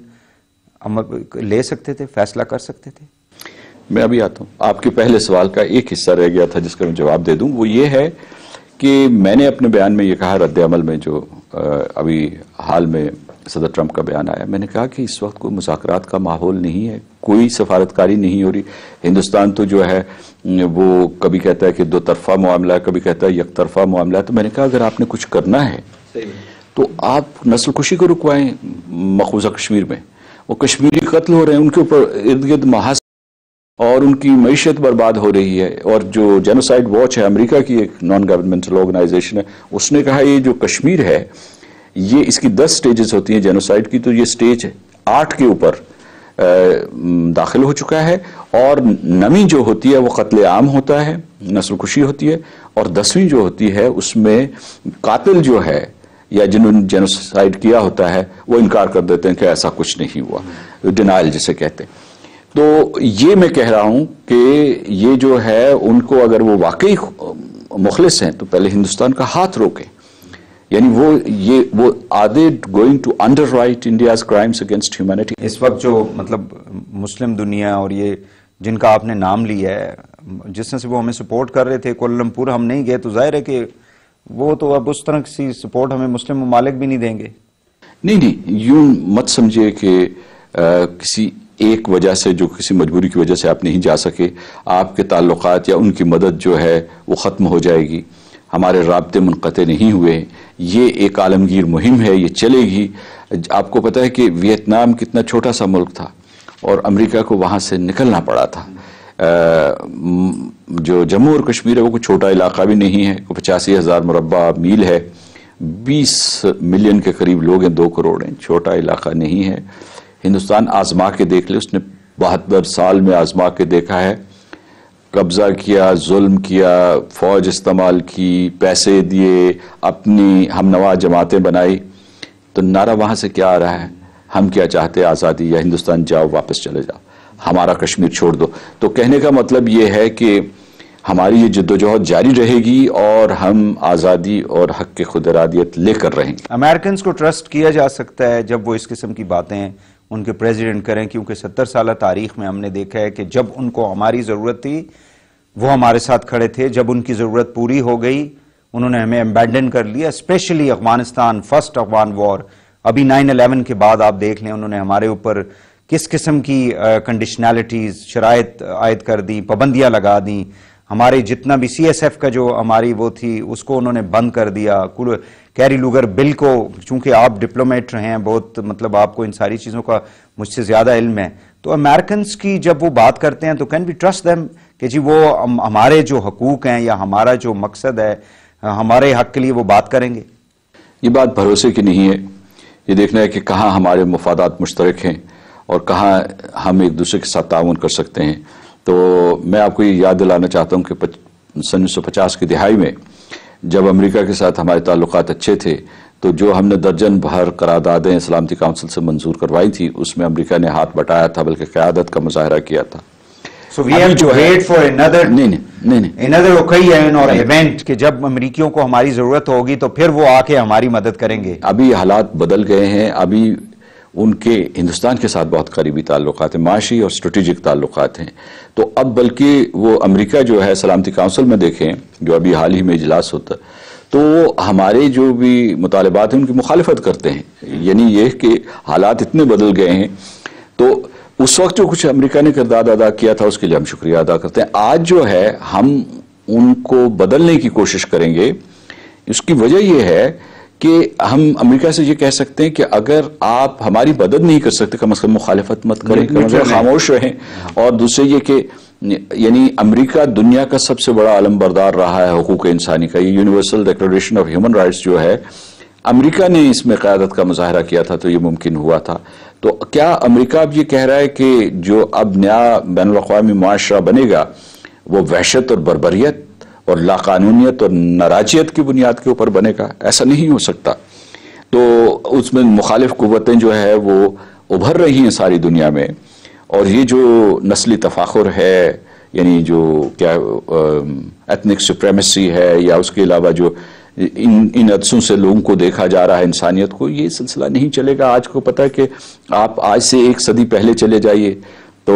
لے سکتے تھے، فیصلہ کر سکتے تھے. میں ابھی آتا ہوں. آپ کے پہلے سوال کا ایک حصہ رہ گیا تھا جس کا میں جواب دے دوں. وہ یہ ہے کہ میں نے اپنے بیان میں یہ کہا، رد عمل میں جو ابھی حال میں صدر ٹرمپ کا بیان آیا، میں نے کہا کہ اس وقت کوئی مذاکرات کا ماحول نہیں ہے، کوئی سفارتکاری نہیں ہو رہی. ہندوستان تو جو ہے وہ کبھی کہتا ہے کہ 2 طرفہ معاملہ ہے، کبھی کہتا ہے یک طرفہ معاملہ ہے. تو میں نے کہا اگر آپ نے کچھ کرنا ہے تو آپ نسل کشی کو رکوائیں. مقبوضہ کشمیر میں وہ کشمیری قتل ہو رہے ہیں، ان کے اوپر ارد گرد محاذ اور ان کی معیشت برباد ہو رہی ہے. اور جو جینوسائیڈ واچ ہے، امریکہ کی ایک نان گورنمنٹل آرگنائزیشن ہے، اس نے کہا یہ جو کشمیر ہے یہ اس کی 10 سٹیجز ہوتی ہیں جینوسائیڈ کی، تو یہ سٹیج 8 کے اوپر داخل ہو چکا ہے. اور 9ویں جو ہوتی ہے وہ قتل عام ہوتا ہے، نسل کشی ہوتی ہے. اور 10ویں جو ہوتی ہے اس میں قاتل جو ہے یا جنہوں نے جینوسائیڈ کیا ہوتا ہے وہ انکار کر دیتے ہیں کہ ایسا کچھ نہیں ہوا، ڈینائل جسے کہتے ہیں. تو یہ میں کہہ رہا ہوں کہ یہ جو ہے ان کو اگر وہ واقعی مخلص ہیں تو پہلے ہندوستان کا ہاتھ روکیں. یعنی وہ are they going to underwrite India's crimes against humanity. اس وقت جو مطلب مسلم دنیا اور یہ جن کا آپ نے نام لیا ہے، جس طرح سے وہ ہمیں سپورٹ کر رہے تھے، کوالالمپور ہم نہیں گئے تو ظاہر ہے کہ وہ تو اب اس طرح کی سپورٹ ہمیں مسلم ممالک بھی نہیں دیں گے. نہیں، یوں مت سمجھے کہ کسی ایک وجہ سے، جو کسی مجبوری کی وجہ سے آپ نہیں جا سکے، آپ کے تعلقات یا ان کی مدد جو ہے وہ ختم ہو جائے گی. ہمارے رابطے منقطع نہیں ہوئے. یہ ایک عالمگیر مہم ہے، یہ چلے گی. آپ کو پتہ ہے کہ ویتنام کتنا چھوٹا سا ملک تھا اور امریکہ کو وہاں سے نکلنا پڑا تھا. جو جموں اور کشمیر ہے وہ کوئی چھوٹا علاقہ بھی نہیں ہے، 85,000 مربع میل ہے، 20 ملین کے قریب لوگ ہیں، 2 کروڑ ہیں، چھوٹا علاقہ نہیں ہے. ہندوستان آزما کے دیکھ لے، اس نے 72 سال میں آزما کے دیکھا ہے، قبضہ کیا، ظلم کیا، فوج استعمال کی، پیسے دیے، اپنی ہم نوا جماعتیں بنائی، تو نعرہ وہاں سے کیا آ رہا ہے؟ ہم کیا چاہتے ہیں؟ آزادی، یا ہندوستان جاؤ، واپس چلے جاؤ، ہمارا کشمیر چھوڑ دو۔ تو کہنے کا مطلب یہ ہے کہ ہماری یہ جدوجہد جاری رہے گی اور ہم آزادی اور حق کی خود ارادیت لے کر رہیں گے۔ امریکنز کو ٹرسٹ کیا جا سکتا ہے جب وہ اس قسم کی باتیں ان کے پریزیڈنٹ کریں، کیونکہ 70 سالہ تاریخ میں ہم نے دیکھا ہے کہ جب ان کو ہماری ضرورت تھی وہ ہمارے ساتھ کھڑے تھے، جب ان کی ضرورت پوری ہو گئی انہوں نے ہمیں امبینڈن کر لیا، especially Afghanistan, first Afghan war, ابھی 9/11 کے بعد آپ دیکھ لیں انہوں نے ہمارے اوپر کس قسم کی کنڈیشنالٹیز، شرائط عائد کر دی، پابندیاں لگا دیں، ہمارے جتنا بھی CSF کا جو ہماری وہ تھی اس کو انہوں نے بند کر دیا، کیری لوگر بل کو، چونکہ آپ ڈپلومیٹ ہیں بہت، مطلب آپ کو ان ساری چیزوں کا مجھ سے زیادہ علم ہے، تو امریکنز کی جب وہ بات کرتے ہیں تو کین وی ٹرسٹ دیم کہ جی وہ ہمارے جو حقوق ہیں یا ہمارا جو مقصد ہے ہمارے حق کے لیے وہ بات کریں گے؟ یہ بات بھروسے کی نہیں ہے، یہ دیکھنا ہے کہ کہاں ہمارے مفادات مشترک ہیں اور کہاں ہم ایک دوسرے کے ساتھ تعاون کر سکتے ہیں۔ تو میں آپ کو یہ یاد دلانا چاہتا ہوں کہ 1950 کی دہائی میں جب امریکہ کے ساتھ ہمارے تعلقات اچھے تھے تو جو ہم نے درجن بھر قراردادیں سلامتی کونسل سے منظور کروائی تھی اس میں امریکہ نے ہاتھ بٹایا تھا، بلکہ قیادت کا مظاہرہ کیا تھا۔ So we have to wait for another occasion or event کہ جب امریکیوں کو ہماری ضرورت ہوگی تو پھر وہ آ کے ہماری مدد کریں گے۔ ابھی حالات بدل گئے ہیں، ابھی ان کے ہندوستان کے ساتھ بہت قریبی تعلقات ہیں، معاشی اور اسٹریٹجک تعلقات ہیں، تو اب بلکہ وہ امریکہ جو ہے سلامتی کونسل میں دیکھیں جو ابھی حال ہی میں اجلاس ہوتا تو ہمارے جو بھی مطالبات ہیں ان کی مخالفت کرتے ہیں، یعنی یہ کہ حالات اتنے بدل گئے ہیں۔ تو اس وقت جو کچھ امریکہ نے کردار ادا کیا تھا اس کے لیے ہم شکریہ ادا کرتے ہیں۔ آج جو ہے ہم ان کو بدلنے کی کوشش کریں گے، اس کی وجہ یہ ہے کہ ہم امریکہ سے یہ کہہ سکتے ہیں کہ اگر آپ ہماری مدد نہیں کر سکتے کم از کم مخالفت مت کریں، خاموش رہیں۔ اور دوسرے یہ کہ یعنی امریکہ دنیا کا سب سے بڑا علم بردار رہا ہے حقوق انسانی کا، یہ universal declaration of human rights جو ہے امریکہ نے اس میں قیادت کا مظاہرہ کیا تھا تو یہ ممکن ہوا تھا۔ تو کیا امریکہ اب یہ کہہ رہا ہے کہ جو اب نیا بین الاقوامی معاشرہ بنے گا وہ وحشت اور بربریت اور لاقانونیت اور ناراضیت کی بنیاد کے اوپر بنے گا؟ ایسا نہیں ہو سکتا۔ تو اس میں مخالف قوتیں جو ہے وہ ابھر رہی ہیں ساری دنیا میں، اور یہ جو نسلی تفاخر ہے، یعنی جو کیا ایتھنک سپریمیسی ہے، یا اس کے علاوہ جو ان عدسوں سے لوگوں کو دیکھا جا رہا ہے انسانیت کو، یہ سلسلہ نہیں چلے گا۔ آج کو پتہ ہے کہ آپ آج سے ایک صدی پہلے چلے جائیے تو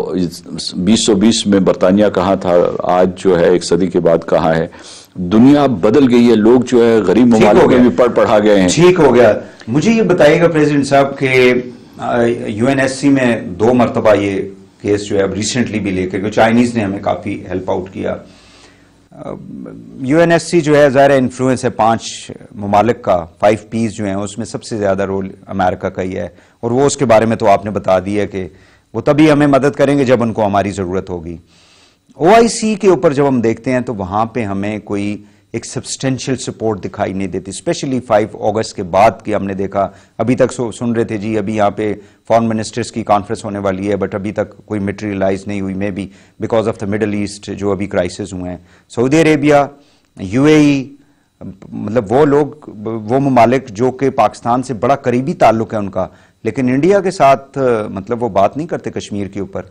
2020 میں برطانیہ کہاں تھا، آج جو ہے ایک صدی کے بعد کہاں ہے۔ دنیا بدل گئی ہے، لوگ جو ہے غریب ممالک میں بھی پڑھا گئے ہیں۔ ٹھیک ہو گیا۔ مجھے یہ بتائیے گا پریزیڈنٹ صاحب کہ UNSC میں 2 مرتبہ یہ کیس جو ہے اب ریسنٹلی بھی لے کے چائنیز نے ہمیں کافی ہیلپ آؤٹ کیا۔ UNSC جو ہے ظاہر انفلوئنس ہے 5 ممالک کا، 5 P's جو ہیں اس میں سب سے زیادہ رول امریکہ کا ہی ہے، اور وہ اس کے بارے میں تو آپ نے بتا دیا کہ وہ تبھی ہمیں مدد کریں گے جب ان کو ہماری ضرورت ہوگی۔ OIC کے اوپر جب ہم دیکھتے ہیں تو وہاں پہ ہمیں کوئی ایک سبسٹینشیل سپورٹ دکھائی نہیں دیتی، اسپیشلی 5 اگست کے بعد کی ہم نے دیکھا۔ ابھی تک سن رہے تھے جی ابھی یہاں پہ فارن منسٹرز کی کانفرنس ہونے والی ہے، بٹ ابھی تک کوئی میٹیریلائز نہیں ہوئی، maybe because of the Middle East جو ابھی کرائسس ہوئے ہیں۔ سعودی عربیہ، UAE، مطلب وہ لوگ، وہ ممالک جو کہ پاکستان سے بڑا قریبی تعلق ہے ان کا، لیکن انڈیا کے ساتھ مطلب وہ بات نہیں کرتے کشمیر کے اوپر۔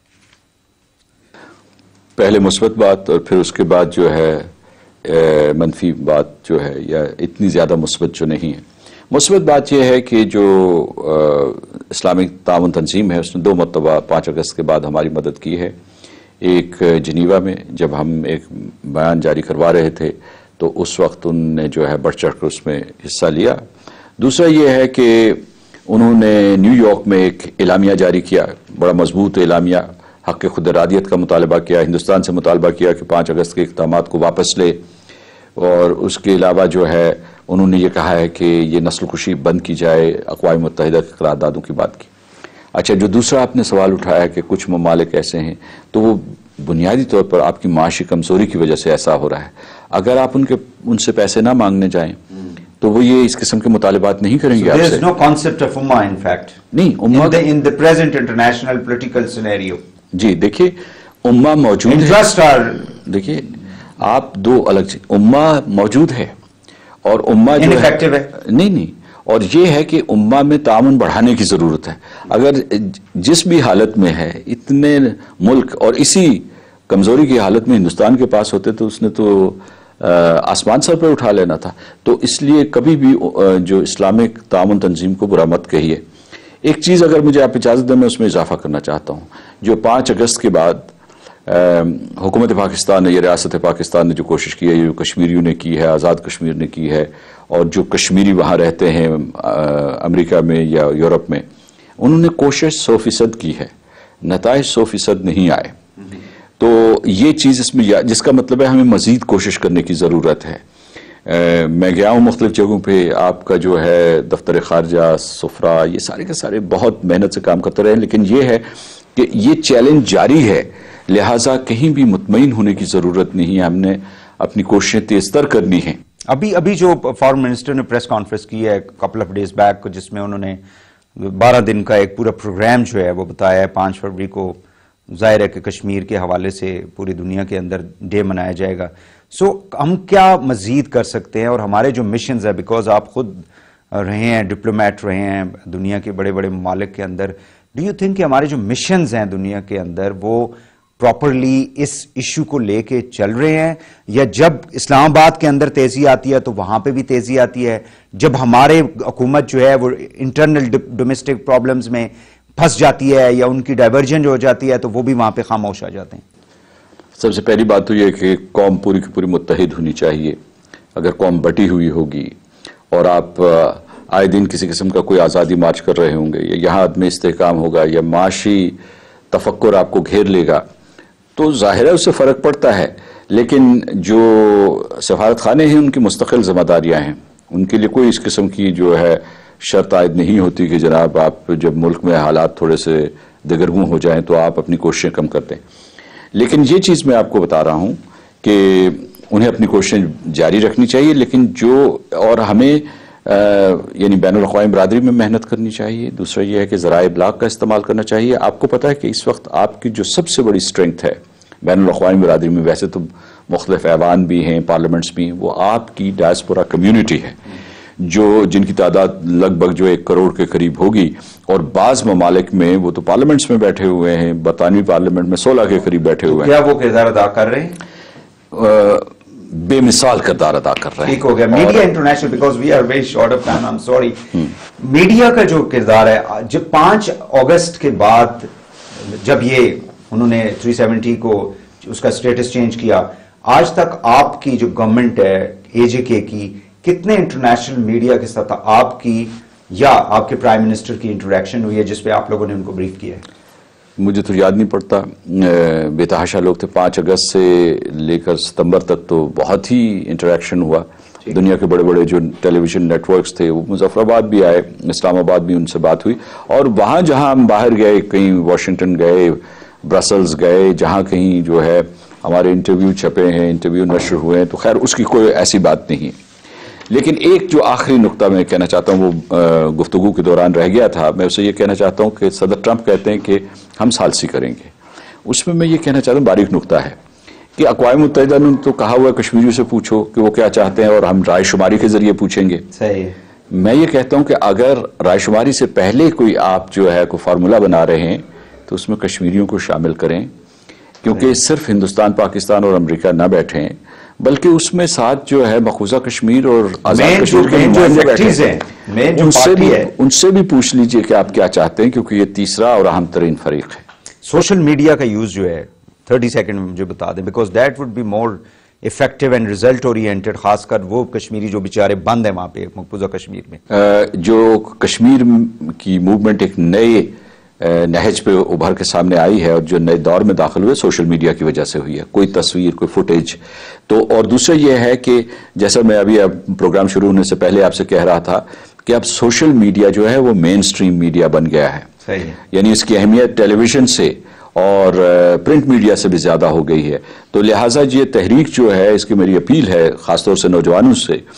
پہلے مثبت بات اور پھر اس کے بعد جو ہے منفی بات جو ہے، یا اتنی زیادہ مثبت جو نہیں ہے۔ مثبت بات یہ ہے کہ جو اسلامی تعاون تنظیم ہے اس نے 2 مرتبہ 5 اگست کے بعد ہماری مدد کی ہے۔ ایک جنیوا میں جب ہم ایک بیان جاری کروا رہے تھے تو اس وقت ان نے جو ہے بڑھ چڑھ کر اس میں حصہ لیا۔ دوسرا یہ ہے کہ انہوں نے نیو یارک میں ایک اعلامیہ جاری کیا، بڑا مضبوط اعلامیہ، حق خود ارادیت کا مطالبہ کیا، ہندوستان سے مطالبہ کیا کہ 5 اگست کے اقدامات کو واپس لے، اور اس کے علاوہ جو ہے انہوں نے یہ کہا ہے کہ یہ نسل کشی بند کی جائے، اقوام متحدہ کے قراردادوں کی بات کی۔ اچھا، جو دوسرا آپ نے سوال اٹھایا کہ کچھ ممالک ایسے ہیں، تو وہ بنیادی طور پر آپ کی معاشی کمزوری کی وجہ سے ایسا ہو رہا ہے۔ اگر آپ ان سے پیسے نہ مانگنے جائیں تو وہ یہ اس قسم کے مطالبات نہیں کریں گے آپ سے. There is no concept of ummah in fact. نہیں امہ in the present international political scenario. جی دیکھیے امہ موجود ہے. Interest are دیکھیے آپ دو الگ چیز. امہ موجود ہے اور امہ جو ineffective ہے. نہیں اور یہ ہے کہ امہ میں تعاون بڑھانے کی ضرورت ہے. اگر جس بھی حالت میں ہے اتنے ملک اور اسی کمزوری کی حالت میں ہندوستان کے پاس ہوتے تو اس نے تو آسمان سر پہ اٹھا لینا تھا. تو اس لیے کبھی بھی جو اسلامک تعاون تنظیم کو برا مت کہیے. ایک چیز اگر مجھے آپ اجازت دیں میں اس میں اضافہ کرنا چاہتا ہوں. جو 5 اگست کے بعد حکومت پاکستان نے یا ریاست پاکستان نے جو کوشش کی ہے, جو کشمیریوں نے کی ہے, آزاد کشمیر نے کی ہے, اور جو کشمیری وہاں رہتے ہیں امریکہ میں یا یورپ میں, انہوں نے کوشش 100% کی ہے, نتائج 100% نہیں آئے. تو یہ چیز اس میں جس کا مطلب ہے ہمیں مزید کوشش کرنے کی ضرورت ہے. میں گیا ہوں مختلف جگہوں پہ, آپ کا جو ہے دفتر خارجہ, سفرا, یہ سارے کے سارے بہت محنت سے کام کرتے رہے, لیکن یہ ہے کہ یہ چیلنج جاری ہے, لہٰذا کہیں بھی مطمئن ہونے کی ضرورت نہیں ہے. ہم نے اپنی کوششیں تیز تر کرنی ہیں. ابھی جو فارن منسٹر نے پریس کانفرنس کی ہے کپل آف ڈیز بیک, جس میں انہوں نے 12 دن کا ایک پورا پروگرام جو ہے وہ بتایا ہے. 5 فروری کو ظاہر ہے کہ کشمیر کے حوالے سے پوری دنیا کے اندر ڈے منایا جائے گا. سو ہم کیا مزید کر سکتے ہیں, اور ہمارے جو مشنز ہیں, بیکاز آپ خود رہے ہیں, ڈپلومیٹ رہے ہیں دنیا کے بڑے بڑے ممالک کے اندر, ڈو یو تھنک کہ ہمارے جو مشنز ہیں دنیا کے اندر وہ پراپرلی اس ایشو کو لے کے چل رہے ہیں, یا جب اسلام آباد کے اندر تیزی آتی ہے تو وہاں پہ بھی تیزی آتی ہے, جب ہمارے حکومت جو ہے وہ انٹرنل ڈومیسٹک پرابلمز میں پھنس جاتی ہے یا ان کی ڈائیورجن ہو جاتی ہے تو وہ بھی وہاں پہ خاموش آ جاتے ہیں؟ سب سے پہلی بات تو یہ کہ قوم پوری کی پوری متحد ہونی چاہیے. اگر قوم بٹی ہوئی ہوگی اور آپ آئے دن کسی قسم کا کوئی آزادی مارچ کر رہے ہوں گے, یا یہاں عدم استحکام ہوگا, یا معاشی تفکر آپ کو گھیر لے گا, تو ظاہر ہے اس سے فرق پڑتا ہے. لیکن جو سفارت خانے ہیں ان کی مستقل ذمہ داریاں ہیں, ان کے لیے کوئی اس قسم کی جو ہے شرط عائد نہیں ہوتی کہ جناب آپ جب ملک میں حالات تھوڑے سے دگرگوں ہو جائیں تو آپ اپنی کوششیں کم کر دیں. لیکن یہ چیز میں آپ کو بتا رہا ہوں کہ انہیں اپنی کوششیں جاری رکھنی چاہیے, لیکن اور ہمیں یعنی بین الاقوامی برادری میں محنت کرنی چاہیے. دوسرا یہ ہے کہ ذرائع ابلاغ کا استعمال کرنا چاہیے. آپ کو پتہ ہے کہ اس وقت آپ کی جو سب سے بڑی اسٹرینگتھ ہے بین الاقوامی برادری میں, ویسے تو مختلف ایوان بھی ہیں, پارلیمنٹس بھی ہیں, وہ آپ کی ڈائسپورا کمیونٹی ہے, جن کی تعداد لگ بھگ جو 1 کروڑ کے قریب ہوگی, اور بعض ممالک میں وہ تو پارلیمنٹس میں بیٹھے ہوئے ہیں, برطانوی پارلیمنٹ میں 16 کے قریب بیٹھے ہوئے ہیں. کیا وہ کردار ادا کر رہے ہیں؟ بے مثال کردار ادا کر رہے ہیں. ٹھیک ہو گیا. Media international, because we are very short of time, I am sorry. Media کا جو کردار ہے, جب 5 اگست کے بعد جب یہ انہوں نے 370 کو اس کا سٹیٹس چینج کیا, آج تک آپ کی جو گورنمنٹ ہے AJK کی کتنے انٹرنیشنل میڈیا کے ساتھ آپ کی یا آپ کے پرائم منسٹر کی انٹریکشن ہوئی ہے جس پہ آپ لوگوں نے ان کو بریف کیا ہے؟ مجھے تو یاد نہیں پڑتا, بے تحاشا لوگ تھے. 5 اگست سے لے کر ستمبر تک تو بہت ہی انٹریکشن ہوا. دنیا کے بڑے بڑے جو ٹیلی ویژن نیٹ ورکس تھے وہ مظفر آباد بھی آئے, اسلام آباد بھی ان سے بات ہوئی, اور وہاں جہاں ہم باہر گئے, کہیں واشنگٹن گئے, برسلز گئے, جہاں کہیں جو ہے ہمارے انٹرویو چھپے ہیں, انٹرویو نشر ہوئے ہیں, تو خیر اس کی کوئی ایسی بات نہیں ہے. لیکن ایک جو آخری نقطہ میں کہنا چاہتا ہوں وہ گفتگو کے دوران رہ گیا تھا, میں اسے یہ کہنا چاہتا ہوں کہ صدر ٹرمپ کہتے ہیں کہ ہم ثالثی کریں گے. اس میں یہ کہنا چاہتا ہوں باریک نقطہ ہے کہ اقوام متحدہ نے تو کہا ہوا ہے کشمیریوں سے پوچھو کہ وہ کیا چاہتے ہیں اور ہم رائے شماری کے ذریعے پوچھیں گے. صحیح. میں یہ کہتا ہوں کہ اگر رائے شماری سے پہلے کوئی آپ جو ہے کوئی فارمولا بنا رہے ہیں تو اس میں کشمیریوں کو شامل کریں, کیونکہ صرف ہندوستان, پاکستان اور امریکہ نہ بیٹھیں, بلکہ اس میں ساتھ جو ہے مقبوضہ کشمیر اور آزاد کشمیر کے نمائندے بیٹھے ہیں, ان سے بھی پوچھ لیجئے کہ آپ کیا چاہتے ہیں, کیونکہ یہ تیسرا اور اہم ترین فریق ہے. سوشل میڈیا کا یوز جو ہے 30 سیکنڈ میں مجھے بتا دیں, because that would be more effective and result oriented, خاص کر وہ کشمیری جو بیچارے بند ہیں وہاں پہ مقبوضہ کشمیر میں. جو کشمیر کی موومنٹ ایک نئے نہج پہ ابھر کے سامنے آئی ہے, اور جو نئے دور میں داخل ہوئے سوشل میڈیا کی وجہ سے ہوئی ہے, کوئی تصویر, کوئی فوٹیج. تو اور دوسرا یہ ہے کہ جیسا میں ابھی پروگرام شروع ہونے سے پہلے آپ سے کہہ رہا تھا کہ اب سوشل میڈیا جو ہے وہ مین سٹریم میڈیا بن گیا ہے. صحیح. یعنی اس کی اہمیت ٹیلی ویژن سے اور پرنٹ میڈیا سے بھی زیادہ ہو گئی ہے. تو لہٰذا یہ تحریک جو ہے, اس کی میری اپیل ہے خاص طور سے نوجوانوں سے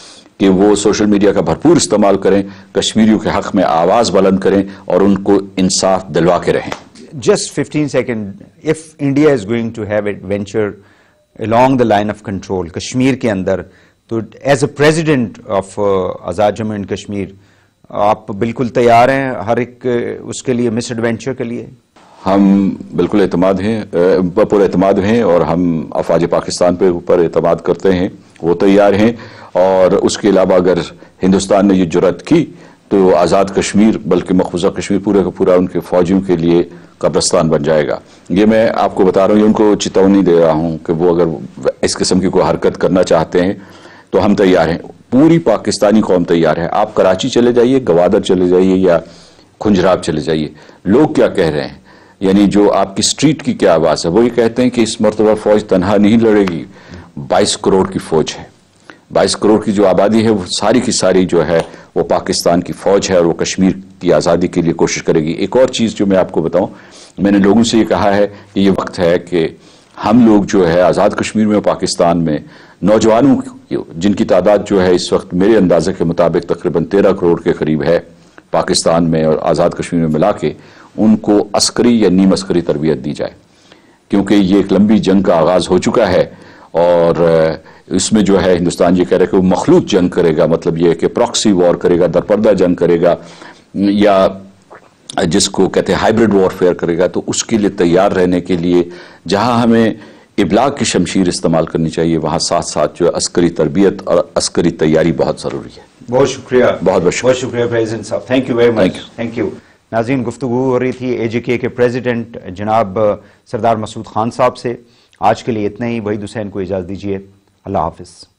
کہ وہ سوشل میڈیا کا بھرپور استعمال کریں, کشمیریوں کے حق میں آواز بلند کریں اور ان کو انصاف دلوا کے رہیں. Just 15 seconds, if India is going to have a venture along the line of control, Kashmir کے اندر, تو as a president of Azad Jammu and Kashmir آپ بالکل تیار ہیں ہر ایک اس کے لیے مس ایڈوینچر کے لیے؟ ہم بالکل اعتماد ہیں, پر اعتماد ہیں, اور ہم افواج پاکستان پر اعتماد کرتے ہیں, وہ تیار ہیں. اور اس کے علاوہ اگر ہندوستان نے یہ جرأت کی تو آزاد کشمیر بلکہ مقبوضہ کشمیر پورے کا پورا ان کے فوجیوں کے لیے قبرستان بن جائے گا. یہ میں آپ کو بتا رہا ہوں, یہ ان کو چتونی دے رہا ہوں کہ وہ اگر اس قسم کی کوئی حرکت کرنا چاہتے ہیں تو ہم تیار ہیں, پوری پاکستانی قوم تیار ہے. آپ کراچی چلے جائیے, گوادر چلے جائیے یا کھنجراب چلے جائیے, لوگ کیا کہہ رہے ہیں, یعنی جو آپ کی سٹریٹ کی کیا آواز ہے, وہ یہ کہتے ہیں کہ اس مرتبہ فوج تنہا نہیں لڑے گی, 22 کروڑ کی فوج ہے, 22 کروڑ کی جو آبادی ہے وہ ساری کی ساری جو ہے وہ پاکستان کی فوج ہے, اور وہ کشمیر کی آزادی کے لیے کوشش کرے گی. ایک اور چیز جو میں آپ کو بتاؤں, میں نے لوگوں سے یہ کہا ہے کہ یہ وقت ہے کہ ہم لوگ جو ہے آزاد کشمیر میں, پاکستان میں نوجوانوں جن کی تعداد جو ہے اس وقت میرے اندازے کے مطابق تقریباً 13 کروڑ کے قریب ہے پاکستان میں اور آزاد کشمیر میں ملا کے, ان کو عسکری یا نیم عسکری تربیت دی جائے, کیونکہ یہ ایک لمبی جنگ کا آغاز ہو چکا ہے. اور اس میں جو ہے ہندوستان یہ کہہ رہا ہے کہ وہ مخلوط جنگ کرے گا, مطلب یہ کہ پراکسی وار کرے گا, درپردہ جنگ کرے گا, یا جس کو کہتے ہیں ہائیبرڈ وار فیئر کرے گا. تو اس کے لیے تیار رہنے کے لیے جہاں ہمیں ابلاغ کی شمشیر استعمال کرنی چاہیے, وہاں ساتھ ساتھ جو عسکری تربیت اور عسکری تیاری بہت ضروری ہے. بہت شکریہ, بہت شکریہ پریزیڈنٹ صاحب, thank you very much. Thank you. ناظرین, گفتگو ہو رہی تھی اے جے کے پریزیڈنٹ جناب سردار مسعود خان صاحب سے. آج کے لیے اتنا ہی. وحید حسین کو اجازت دیجیے. اللہ حافظ.